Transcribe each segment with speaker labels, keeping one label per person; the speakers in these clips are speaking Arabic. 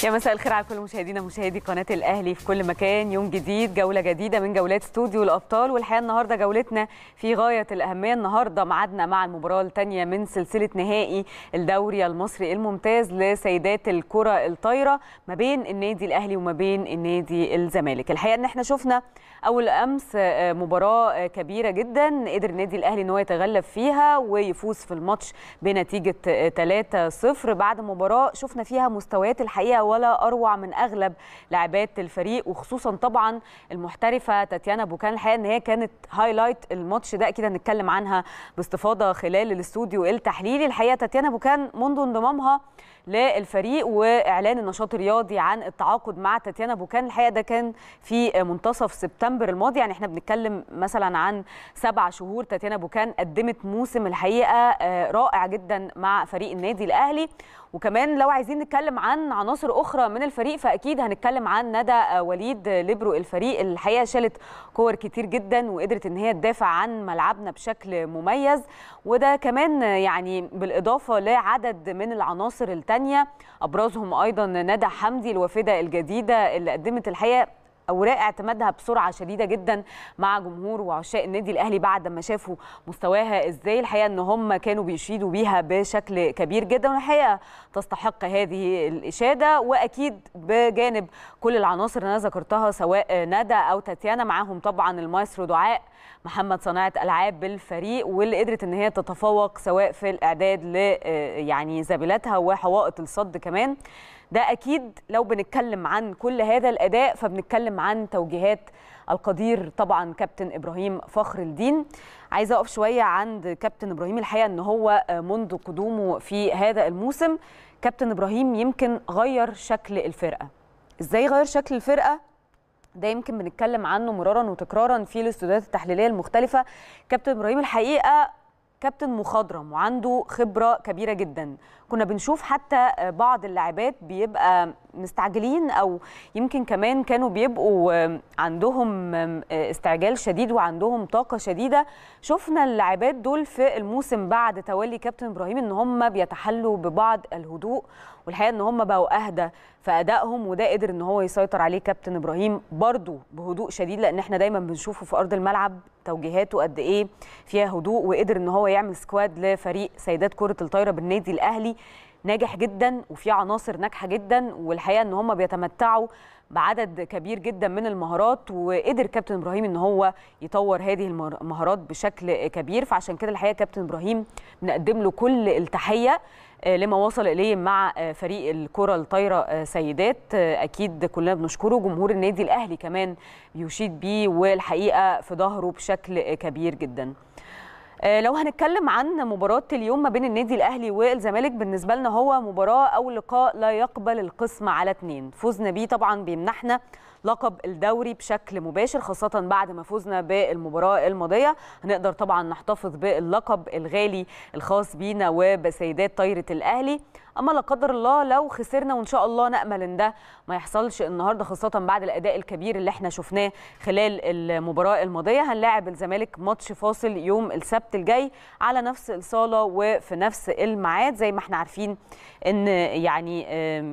Speaker 1: يا مساء الخير على كل مشاهدينا مشاهدي قناة الأهلي في كل مكان. يوم جديد، جولة جديدة من جولات استوديو الأبطال، والحقيقة النهاردة جولتنا في غاية الأهمية. النهاردة ميعادنا مع المباراة الثانية من سلسلة نهائي الدوري المصري الممتاز لسيدات الكرة الطايرة ما بين النادي الأهلي وما بين النادي الزمالك. الحقيقة إن احنا شفنا أول أمس مباراة كبيرة جدا قدر النادي الأهلي إن هو يتغلب فيها ويفوز في الماتش بنتيجة 3-0 بعد مباراة شفنا فيها مستويات الحقيقة ولا أروع من أغلب لاعبات الفريق، وخصوصا طبعا المحترفة تاتيانا بوكان. الحقيقة إن هي كانت هايلايت الماتش ده، أكيد هنتكلم عنها باستفاضة خلال الاستوديو التحليلي. الحقيقة تاتيانا بوكان منذ انضمامها للفريق واعلان النشاط الرياضي عن التعاقد مع تاتيانا بوكان، الحقيقه ده كان في منتصف سبتمبر الماضي، يعني احنا بنتكلم مثلا عن 7 شهور. تاتيانا بوكان قدمت موسم الحقيقه رائع جدا مع فريق النادي الاهلي. وكمان لو عايزين نتكلم عن عناصر اخرى من الفريق فاكيد هنتكلم عن ندى وليد ليبرو الفريق. الحقيقه شالت كور كتير جدا وقدرت ان هي تدافع عن ملعبنا بشكل مميز، وده كمان يعني بالاضافه لعدد من العناصر الثانيه ابرزهم ايضا ندى حمدي الوافده الجديده اللي قدمت الحقيقه اوراق اعتمادها بسرعه شديده جدا مع جمهور وعشاق النادي الاهلي بعد ما شافوا مستواها ازاي. الحقيقه ان هم كانوا بيشيدوا بيها بشكل كبير جدا، والحقيقه تستحق هذه الاشاده. واكيد بجانب كل العناصر اللي انا ذكرتها سواء ندى او تاتيانا، معاهم طبعا المايسترو دعاء محمد صناعه العاب بالفريق، واللي قدرت ان هي تتفوق سواء في الاعداد ل يعني زميلاتها وحوائط الصد كمان. ده أكيد لو بنتكلم عن كل هذا الأداء فبنتكلم عن توجيهات القدير طبعا كابتن إبراهيم فخر الدين. عايزة أقف شوية عند كابتن إبراهيم. الحقيقة أنه هو منذ قدومه في هذا الموسم كابتن إبراهيم يمكن غير شكل الفرقة. إزاي غير شكل الفرقة؟ ده يمكن بنتكلم عنه مرارا وتكرارا في الاستوديوهات التحليلية المختلفة. كابتن إبراهيم الحقيقة كابتن مخضرم وعنده خبرة كبيرة جدا. كنا بنشوف حتى بعض اللاعبات بيبقى مستعجلين او يمكن كمان كانوا بيبقوا عندهم استعجال شديد وعندهم طاقة شديدة. شفنا اللاعبات دول في الموسم بعد تولي كابتن إبراهيم ان هم بيتحلوا ببعض الهدوء، والحقيقة ان هم بقوا اهدى في ادائهم، وده قدر ان هو يسيطر عليه كابتن إبراهيم برضو بهدوء شديد، لان احنا دايما بنشوفه في ارض الملعب توجيهاته قد ايه فيها هدوء، وقدر ان هو يعمل سكواد لفريق سيدات كرة الطايرة بالنادي الاهلي ناجح جدا وفي عناصر ناجحه جدا. والحقيقه ان هم بيتمتعوا بعدد كبير جدا من المهارات، وقدر كابتن ابراهيم ان هو يطور هذه المهارات بشكل كبير. فعشان كده الحقيقه كابتن ابراهيم بنقدم له كل التحيه لما وصل اليه مع فريق الكره الطايره سيدات. اكيد كلنا بنشكره، جمهور النادي الاهلي كمان بيشيد بيه والحقيقه في ظهره بشكل كبير جدا. لو هنتكلم عن مباراة اليوم ما بين النادي الأهلي والزمالك، بالنسبة لنا هو مباراة أو لقاء لا يقبل القسمة على 2. فوزنا بيه طبعا بيمنحنا لقب الدوري بشكل مباشر، خاصة بعد ما فوزنا بالمباراة الماضية. هنقدر طبعا نحتفظ باللقب الغالي الخاص بينا وبسيدات طايرة الأهلي. أما لا قدر الله لو خسرنا، وإن شاء الله نأمل إن ده ما يحصلش النهاردة، خاصة بعد الأداء الكبير اللي احنا شفناه خلال المباراة الماضية، هنلاعب الزمالك ماتش فاصل يوم السبت الجاي على نفس الصالة وفي نفس الميعاد. زي ما احنا عارفين إن يعني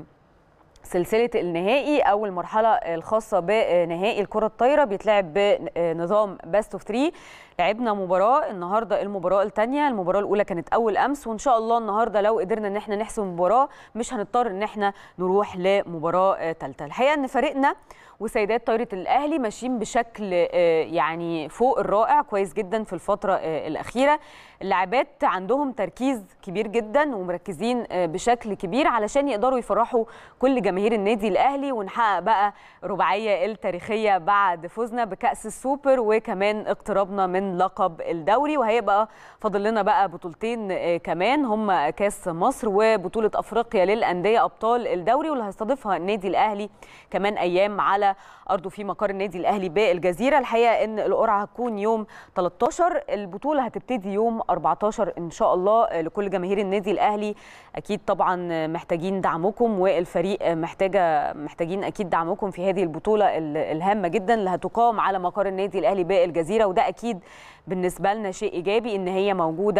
Speaker 1: سلسلة النهائي أو المرحلة الخاصة بنهائي الكرة الطايرة بيتلعب بنظام باست اوف 3. لعبنا مباراة النهارده المباراة الثانية، المباراة الأولى كانت أول أمس، وإن شاء الله النهارده لو قدرنا إن احنا نحسم مباراة مش هنضطر إن احنا نروح لمباراة ثالثة. الحقيقة إن فريقنا وسيدات طايرة الأهلي ماشيين بشكل يعني فوق الرائع، كويس جدا في الفترة الأخيرة. اللاعبات عندهم تركيز كبير جدا ومركزين بشكل كبير علشان يقدروا يفرحوا كل جماهير النادي الأهلي، ونحقق بقى رباعية التاريخية بعد فوزنا بكأس السوبر وكمان اقترابنا من لقب الدوري. وهيبقى فاضل لنا بقى بطولتين كمان، هم كاس مصر وبطولة أفريقيا للأندية أبطال الدوري، واللي هيستضيفها النادي الأهلي كمان أيام على أرضه في مقر النادي الأهلي بالجزيرة. الحقيقة إن القرعة هتكون يوم 13، البطولة هتبتدي يوم 14 إن شاء الله. لكل جماهير النادي الأهلي أكيد طبعا محتاجين دعمكم، والفريق محتاجين أكيد دعمكم في هذه البطولة الهامة جدا اللي هتقام على مقر النادي الأهلي بالجزيرة. وده أكيد بالنسبة لنا شيء إيجابي إن هي موجودة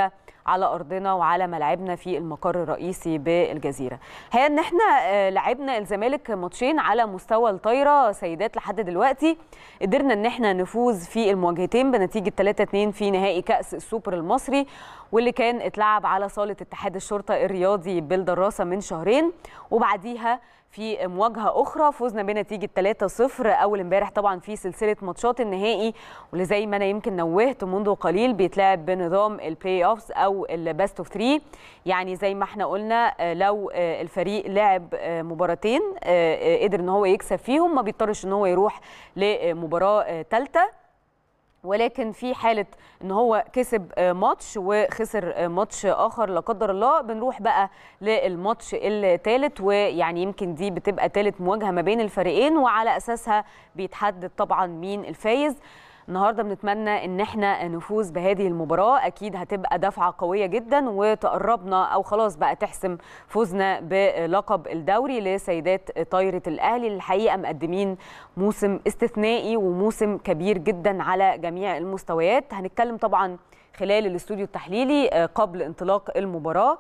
Speaker 1: على ارضنا وعلى ملعبنا في المقر الرئيسي بالجزيره. هي ان احنا لعبنا الزمالك ماتشين على مستوى الطايره سيدات لحد دلوقتي، قدرنا ان احنا نفوز في المواجهتين بنتيجه 3-2 في نهائي كاس السوبر المصري، واللي كان اتلعب على صاله اتحاد الشرطه الرياضي بالدراسه من شهرين، وبعديها في مواجهه اخرى فوزنا بنتيجه 3-0 اول امبارح طبعا في سلسله ماتشات النهائي، واللي زي ما انا يمكن نوهت منذ قليل بيتلعب بنظام البلاي اوفز او الباست اوف 3. يعني زي ما احنا قلنا لو الفريق لعب مباراتين قدر ان هو يكسب فيهم ما بيضطرش ان هو يروح لمباراه ثالثه، ولكن في حاله ان هو كسب ماتش وخسر ماتش اخر لا قدر الله بنروح بقى للماتش الثالث، ويعني يمكن دي بتبقى ثالث مواجهه ما بين الفريقين وعلى اساسها بيتحدد طبعا مين الفايز. النهارده بنتمنى ان احنا نفوز بهذه المباراه، اكيد هتبقى دفعه قويه جدا وتقربنا او خلاص بقى تحسم فوزنا بلقب الدوري لسيدات طايره الاهلي. الحقيقه مقدمين موسم استثنائي وموسم كبير جدا على جميع المستويات. هنتكلم طبعا خلال الاستوديو التحليلي قبل انطلاق المباراه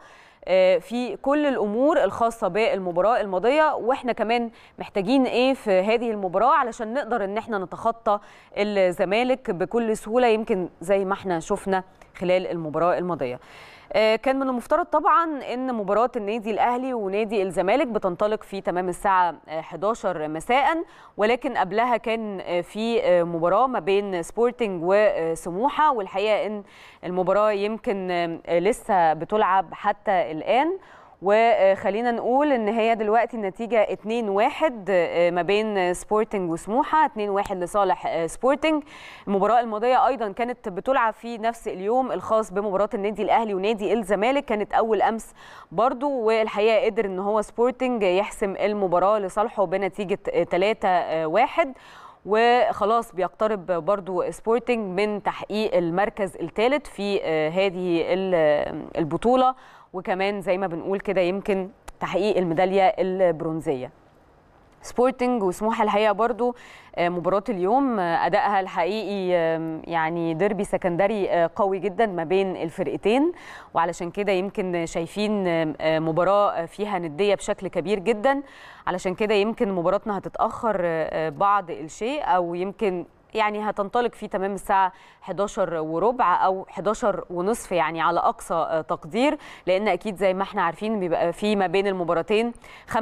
Speaker 1: في كل الامور الخاصه بالمباراه الماضيه، واحنا كمان محتاجين ايه في هذه المباراه علشان نقدر ان احنا نتخطى الزمالك بكل سهوله، يمكن زي ما احنا شفنا خلال المباراه الماضيه. كان من المفترض طبعا ان مباراه النادي الاهلي ونادي الزمالك بتنطلق في تمام الساعه 11 مساء، ولكن قبلها كان في مباراه ما بين سبورتنج وسموحه، والحقيقه ان المباراه يمكن لسه بتلعب حتى الان، وخلينا نقول ان هي دلوقتي النتيجه 2-1 ما بين سبورتنج وسموحه، 2-1 لصالح سبورتنج. المباراه الماضيه ايضا كانت بتلعب في نفس اليوم الخاص بمباراه النادي الاهلي ونادي الزمالك، كانت اول امس برضو، والحقيقه قدر ان هو سبورتنج يحسم المباراه لصالحه بنتيجه 3-1، وخلاص بيقترب برضو سبورتنج من تحقيق المركز الثالث في هذه البطولة، وكمان زي ما بنقول كده يمكن تحقيق الميدالية البرونزية. سبورتنج وسموحة الحقيقة برضو مباراة اليوم أدائها الحقيقي يعني ديربي سكندري قوي جدا ما بين الفرقتين، وعلشان كده يمكن شايفين مباراة فيها ندية بشكل كبير جدا، علشان كده يمكن مباراتنا هتتأخر بعض الشيء، أو يمكن يعني هتنطلق في تمام الساعة 11:15 أو 11:30 يعني على أقصى تقدير، لأن أكيد زي ما احنا عارفين بيبقى في ما بين المباراتين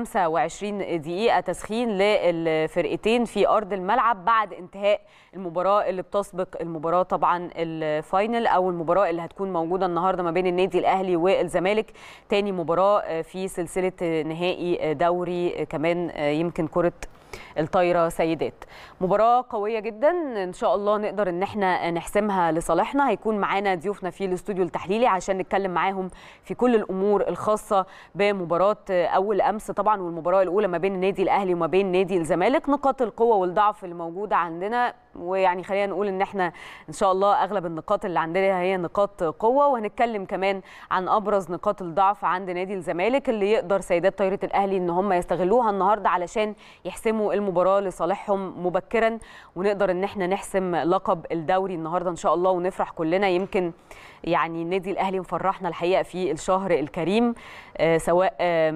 Speaker 1: 25 دقيقة تسخين للفرقتين في أرض الملعب بعد انتهاء المباراة اللي بتسبق المباراة طبعا الفاينل، أو المباراة اللي هتكون موجودة النهاردة ما بين النادي الأهلي والزمالك، تاني مباراة في سلسلة نهائي دوري كمان يمكن كرة الطايره سيدات. مباراه قويه جدا ان شاء الله نقدر ان احنا نحسمها لصالحنا. هيكون معانا ضيوفنا في الاستوديو التحليلي عشان نتكلم معاهم في كل الامور الخاصه بمباراه اول امس طبعا، والمباراه الاولى ما بين النادي الاهلي وما بين نادي الزمالك، نقاط القوه والضعف اللي موجوده عندنا، ويعني خلينا نقول ان احنا ان شاء الله اغلب النقاط اللي عندنا هي نقاط قوه، وهنتكلم كمان عن ابرز نقاط الضعف عند نادي الزمالك اللي يقدر سيدات طايره الاهلي ان هم يستغلوها النهارده علشان يحسموا المباراه لصالحهم مبكرا، ونقدر ان احنا نحسم لقب الدوري النهارده ان شاء الله ونفرح كلنا. يمكن يعني النادي الاهلي مفرحنا الحقيقه في الشهر الكريم، سواء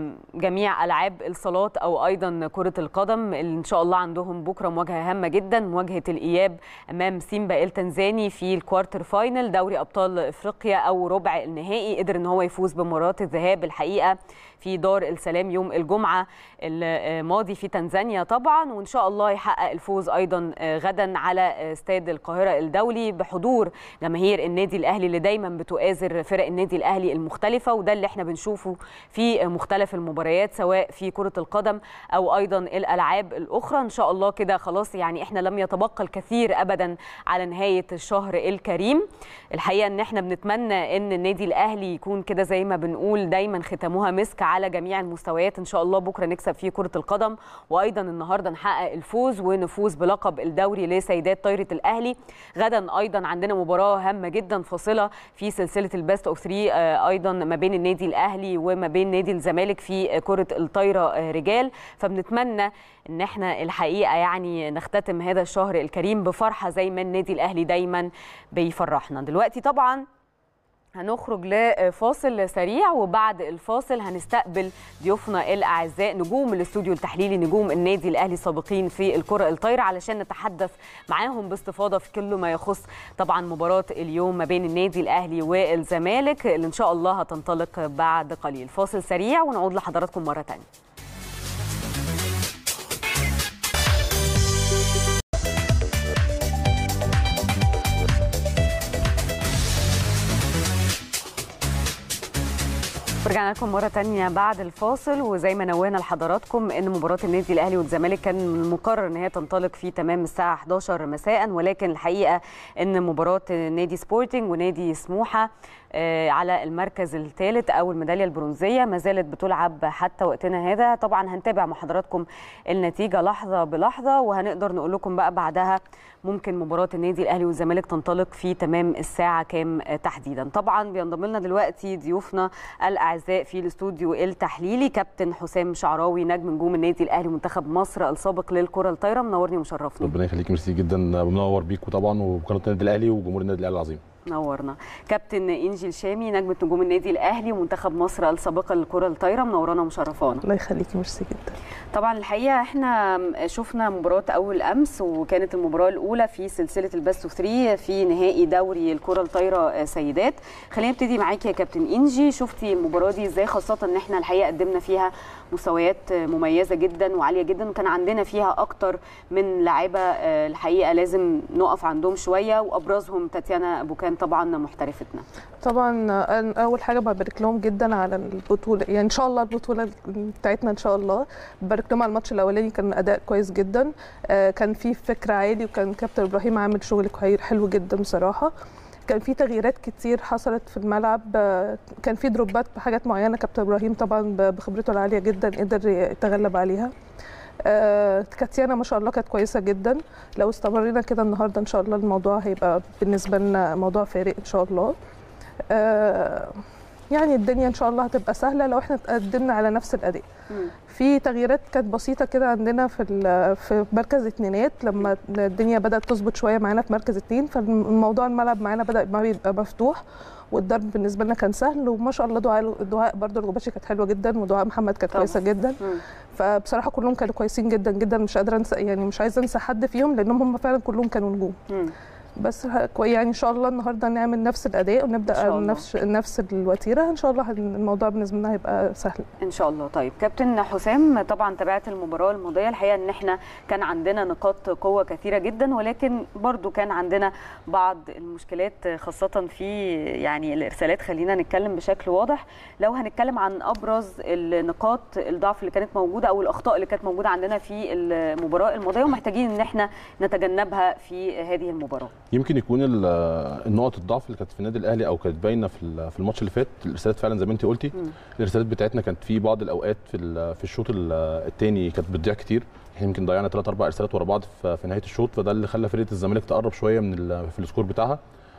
Speaker 1: جميع العاب الصالات او ايضا كره القدم اللي ان شاء الله عندهم بكره مواجهه هامه جدا، مواجهه الاياب امام سيمبا التنزاني في الكوارتر فاينل دوري ابطال افريقيا او ربع النهائي. قدر ان هو يفوز بمباراه الذهاب الحقيقه في دار السلام يوم الجمعه الماضي في تنزانيا طبعا، وان شاء الله يحقق الفوز ايضا غدا على استاد القاهره الدولي بحضور جماهير النادي الاهلي اللي دايما بتؤازر فرق النادي الاهلي المختلفه، وده اللي احنا بنشوفه في مختلف المباريات سواء في كره القدم او ايضا الالعاب الاخرى. ان شاء الله كده خلاص يعني احنا لم يتبقى الكثير ابدا على نهايه الشهر الكريم. الحقيقه ان احنا بنتمنى ان النادي الاهلي يكون كده زي ما بنقول دايما ختامها مسك على جميع المستويات، ان شاء الله بكره نكسب فيه كره القدم، وايضا النهارده نحقق الفوز ونفوز بلقب الدوري لسيدات طايره الاهلي. غدا ايضا عندنا مباراه هامه جدا فاصله في سلسله الباست اوف 3 ايضا ما بين النادي الاهلي وما بين نادي الزمالك في كره الطايره رجال، فبنتمنى ان احنا الحقيقه يعني نختتم هذا الشهر الكريم بفرحه زي ما النادي الاهلي دايما بيفرحنا. دلوقتي طبعا هنخرج لفاصل سريع، وبعد الفاصل هنستقبل ضيوفنا الاعزاء نجوم الاستوديو التحليلي، نجوم النادي الاهلي السابقين في الكره الطايره، علشان نتحدث معاهم باستفاضه في كل ما يخص طبعا مباراه اليوم ما بين النادي الاهلي والزمالك اللي ان شاء الله هتنطلق بعد قليل. فاصل سريع ونعود لحضراتكم مره ثانيه. رجعنا لكم مرة تانية بعد الفاصل، وزي ما نوهنا لحضراتكم ان مباراة النادي الاهلي والزمالك كان مقرر ان هي تنطلق في تمام الساعة 11 مساء، ولكن الحقيقة ان مباراة نادي سبورتنج ونادي سموحة على المركز الثالث او الميداليه البرونزيه ما زالت بتلعب حتى وقتنا هذا. طبعا هنتابع مع حضراتكم النتيجه لحظه بلحظه، وهنقدر نقول لكم بقى بعدها ممكن مباراه النادي الاهلي والزمالك تنطلق في تمام الساعه كام تحديدا. طبعا بينضم لنا دلوقتي ضيوفنا الاعزاء في الاستوديو التحليلي كابتن حسام شعراوي نجم نجوم النادي الاهلي ومنتخب مصر السابق للكره الطايره. منورني ومشرفني.
Speaker 2: ربنا يخليك، ميرسي جدا، منور بيكم طبعا وقناه النادي الاهلي وجمهور النادي الاهلي العظيم.
Speaker 1: نورنا. كابتن انجي الشامي نجمة نجوم النادي الاهلي ومنتخب مصر السابقه للكره الطايره، منورانا ومشرفانا.
Speaker 3: الله يخليكي، ميرسي جدا.
Speaker 1: طبعا الحقيقه احنا شفنا مباراه اول امس، وكانت المباراه الاولى في سلسله البست 3 في نهائي دوري الكره الطايره سيدات. خلينا نبتدي معاكي يا كابتن انجي، شفتي المباراه دي ازاي، خاصه ان احنا الحقيقه قدمنا فيها مستويات مميزه جدا وعاليه جدا، وكان عندنا فيها اكتر من لاعبه الحقيقه لازم نقف عندهم شويه، وابرزهم تاتيانا بوكان طبعا محترفتنا.
Speaker 3: طبعا اول حاجه ببارك لهم جدا على البطوله، يعني ان شاء الله البطوله بتاعتنا ان شاء الله. ببارك لهم على الماتش الاولاني، كان اداء كويس جدا، كان في فكر عالي، وكان كابتن ابراهيم عامل شغل حلو جدا بصراحه. كان في تغييرات كتير حصلت في الملعب، كان في دروبات بحاجات معينه كابتن ابراهيم طبعا بخبرته العاليه جدا قدر يتغلب عليها. كاتيانا ما شاء الله كانت كويسه جدا، لو استمرينا كده النهارده ان شاء الله الموضوع هيبقى بالنسبه لنا موضوع فارق ان شاء الله. يعني الدنيا ان شاء الله هتبقى سهله لو احنا قدمنا على نفس الاداء. في تغييرات كانت بسيطه كده عندنا في مركز اتنينات، لما الدنيا بدات تظبط شويه معانا في مركز اتنين، فالموضوع الملعب معانا بدا ما يبقى مفتوح، والضرب بالنسبه لنا كان سهل. وما شاء الله دعاء برده الغباشي كانت حلوه جدا، ودعاء محمد كانت كويسه جدا. فبصراحه كلهم كانوا كويسين جدا جدا، مش قادره انسى، يعني مش عايزه انسى حد فيهم لانهم هم فعلا كلهم كانوا نجوم. بس يعني ان شاء الله النهارده نعمل نفس الاداء ونبدا نفس الوتيره، ان شاء الله الموضوع بالنسبه لنا هيبقى سهل
Speaker 1: ان شاء الله. طيب كابتن حسام، طبعا تابعت المباراه الماضيه، الحقيقه ان احنا كان عندنا نقاط قوه كثيره جدا، ولكن برضو كان عندنا بعض المشكلات خاصه في يعني الارسالات. خلينا نتكلم بشكل واضح، لو هنتكلم عن ابرز النقاط الضعف اللي كانت موجوده او الاخطاء اللي كانت موجوده عندنا في المباراه الماضيه ومحتاجين ان احنا نتجنبها في هذه المباراه.
Speaker 2: يمكن يكون النقط الضعف اللي كانت في النادي الاهلي او كانت باينه في الماتش اللي فات، الارسالات فعلا زي ما انت قلتي. الارسالات بتاعتنا كانت في بعض الاوقات في الشوط الثاني كانت بتضيع كتير، احنا يمكن ضيعنا 3 4 ارسالات ورا بعض في نهايه الشوط، فده اللي خلى فرقه الزمالك تقرب شويه في السكور بتاعها.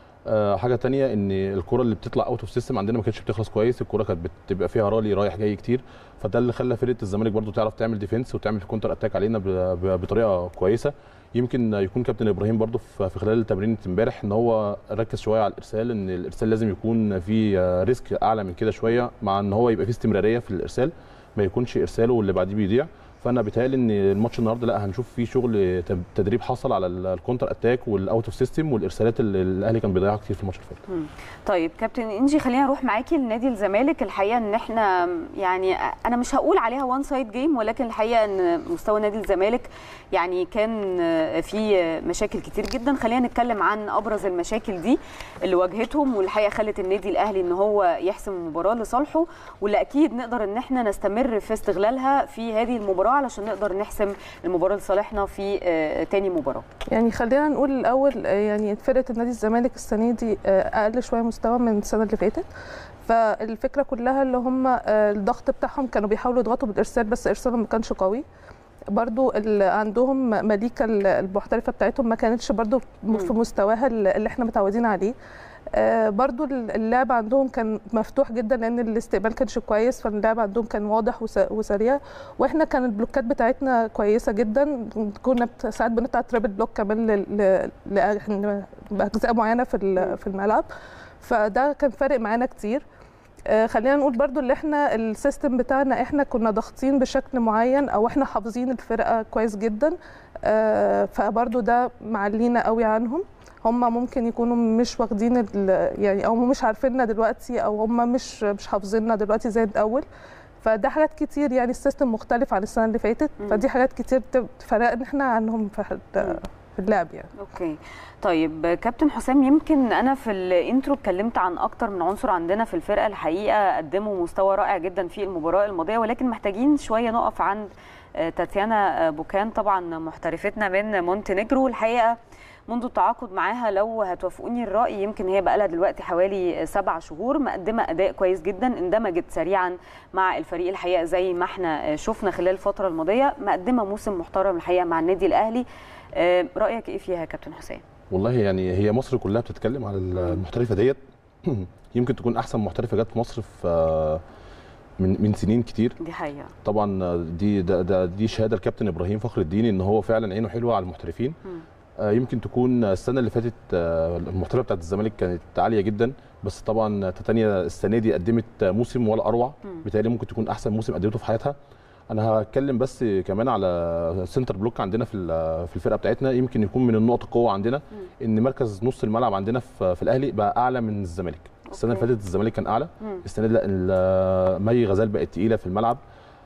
Speaker 2: حاجه ثانيه ان الكره اللي بتطلع اوت اوف سيستم عندنا ما كانتش بتخلص كويس، الكره كانت بتبقى فيها رالي رايح جاي كتير، فده اللي خلى فرقه الزمالك برده تعرف تعمل ديفنس وتعمل كونتر اتاك علينا بطريقه كويسه. يمكن يكون كابتن ابراهيم برضو في خلال تمرينه امبارح ان هو ركز شويه على الارسال، ان الارسال لازم يكون في ريسك اعلى من كده شويه، مع ان هو يبقى في استمراريه في الارسال، ما يكونش ارساله واللي بعديه بيضيع. فانا بيتهيألي ان الماتش النهارده لا هنشوف فيه شغل تدريب حصل على الكونتر اتاك والاوت اوف سيستم والارسالات اللي الاهلي كان بيضيعها كتير في الماتش اللي فات.
Speaker 1: طيب كابتن انجي، خلينا نروح معاكي لنادي الزمالك. الحقيقه ان احنا يعني انا مش هقول عليها وان سايد جيم، ولكن الحقيقه ان مستوى نادي الزمالك يعني كان في مشاكل كتير جدا. خلينا نتكلم عن ابرز المشاكل دي اللي واجهتهم، والحقيقه خلت النادي الاهلي ان هو يحسم المباراه لصالحه، واللي اكيد نقدر ان احنا نستمر في استغلالها في هذه المباراه علشان نقدر نحسم المباراه لصالحنا في تاني مباراه.
Speaker 3: يعني خلينا نقول الاول، يعني فرقه النادي الزمالك السنه دي اقل شويه مستوى من السنه اللي فاتت، فالفكره كلها اللي هم الضغط بتاعهم كانوا بيحاولوا يضغطوا بالارسال، بس ارسالهم ما كانش قوي. برضو عندهم مليكه المحترفه بتاعتهم ما كانتش برضو في مستواها اللي احنا متعودين عليه. برضو اللعب عندهم كان مفتوح جدا لان الاستقبال كانش كويس، فاللعب عندهم كان واضح وسريع، واحنا كان البلوكات بتاعتنا كويسه جدا، كنا ساعات بنقطع تريبل بلوك كمان باجزاء معينه في الملعب. فده كان فارق معانا كتير. خلينا نقول برضو اللي احنا السيستم بتاعنا احنا كنا ضاغطين بشكل معين او احنا حافظين الفرقه كويس جدا، فبرضو ده معلينا قوي عنهم. هم ممكن يكونوا مش واخدين يعني او مش عارفيننا دلوقتي، او هم مش حافظيننا دلوقتي زي الاول. فده حاجات كتير، يعني السيستم مختلف عن السنه اللي فاتت، فدي حاجات كتير فرقنا احنا عنهم في اللعب يعني.
Speaker 1: اوكي طيب كابتن حسام، يمكن انا في الانترو اتكلمت عن اكتر من عنصر عندنا في الفرقه الحقيقه قدموا مستوى رائع جدا في المباراه الماضيه، ولكن محتاجين شويه نقف عند تاتيانا بوكان، طبعا محترفتنا من مونتينيجرو. الحقيقه منذ التعاقد معاها لو هتوافقوني الراي يمكن هي بقى لها دلوقتي حوالي 7 شهور، مقدمه اداء كويس جدا، اندمجت سريعا مع الفريق الحقيقه زي ما احنا شفنا خلال الفتره الماضيه، مقدمه موسم محترم الحقيقه مع النادي الاهلي. رايك ايه فيها يا كابتن حسام؟
Speaker 2: والله يعني هي مصر كلها بتتكلم على المحترفه ديت يمكن تكون احسن محترفه جت في مصر في من سنين كتير.
Speaker 1: دي حقيقه
Speaker 2: طبعا. دي شهاده الكابتن ابراهيم فخر الدين ان هو فعلا عينه حلوه على المحترفين. يمكن تكون السنه اللي فاتت المحترفه بتاعت الزمالك كانت عاليه جدا، بس طبعا تاتانيا السنه دي قدمت موسم ولا اروع، بالتالي ممكن تكون احسن موسم قدمته في حياتها. انا هتكلم بس كمان على سنتر بلوك عندنا في الفرقه بتاعتنا، يمكن يكون من النقط القوه عندنا ان مركز نص الملعب عندنا في الاهلي بقى اعلى من الزمالك. السنه اللي فاتت الزمالك كان اعلى، السنه دي لا، مي غزال بقت تقيله في الملعب،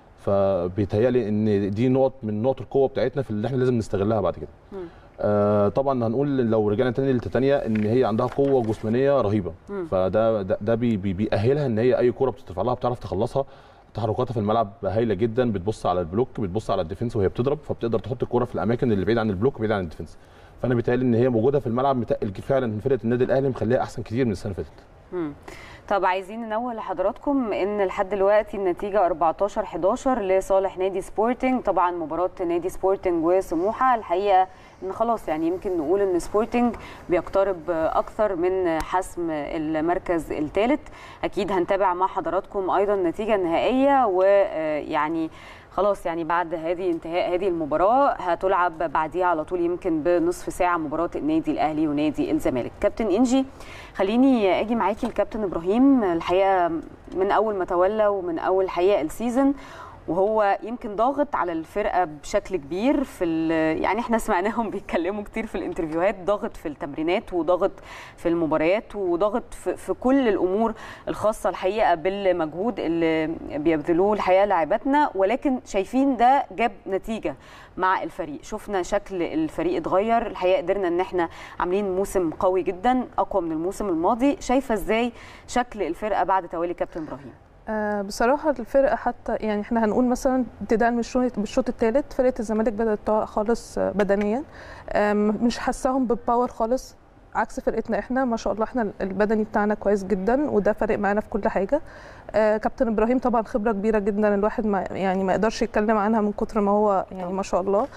Speaker 2: فبيتهيألي ان دي نقط من نقط القوه بتاعتنا في اللي احنا لازم نستغلها بعد كده. طبعا هنقول لو رجعنا تاني لتاتانيا ان هي عندها قوه جسمانيه رهيبه، فده بيأهلها ان هي اي كوره بتترفع لها بتعرف تخلصها. تحركاتها في الملعب هايله جدا، بتبص على البلوك، بتبص على الديفنس وهي بتضرب، فبتقدر تحط الكوره في الاماكن اللي بعيد عن البلوك بعيد عن الديفنس. فانا بيتهيألي ان هي وجودها في الملعب متقل فعلا من فرقه النادي الاهلي، مخليها احسن كتير من السنه اللي فاتت.
Speaker 1: طب عايزين ننوه لحضراتكم ان لحد دلوقتي النتيجه 14-11 لصالح نادي سبورتنج. طبعا مباراه نادي سبورتنج وسموحه الحقيقه ان خلاص يعني يمكن نقول ان سبورتنج بيقترب اكثر من حسم المركز الثالث. اكيد هنتابع مع حضراتكم ايضا النتيجه النهائيه، ويعني خلاص يعني بعد انتهاء هذه المباراه هتلعب بعديها على طول يمكن بنصف ساعه مباراه النادي الاهلي ونادي الزمالك. كابتن انجي، خليني اجي معاكي الكابتن ابراهيم. الحقيقه من اول ما تولى ومن اول الحقيقه السيزون وهو يمكن ضاغط على الفرقه بشكل كبير يعني احنا سمعناهم بيتكلموا كتير في الانترفيوهات، ضاغط في التمرينات وضاغط في المباريات وضاغط في كل الامور الخاصه الحقيقه بالمجهود اللي بيبذلوه الحقيقه لاعباتنا، ولكن شايفين ده جاب نتيجه مع الفريق. شفنا شكل الفريق اتغير الحقيقه، قدرنا ان احنا عاملين موسم قوي جدا اقوى من الموسم الماضي. شايفه ازاي شكل الفرقه بعد تولي كابتن ابراهيم؟
Speaker 3: بصراحه الفرقه حتى يعني احنا هنقول مثلا ابتداء من الشوط الثالث فرقه الزمالك بدات تقع خالص بدنيا، مش حاساهم بالباور خالص، عكس فرقتنا احنا ما شاء الله احنا البدني بتاعنا كويس جدا وده فارق معانا في كل حاجه. كابتن ابراهيم طبعا خبره كبيره جدا، الواحد ما يقدرش يتكلم عنها من كتر ما هو يعني ما شاء الله.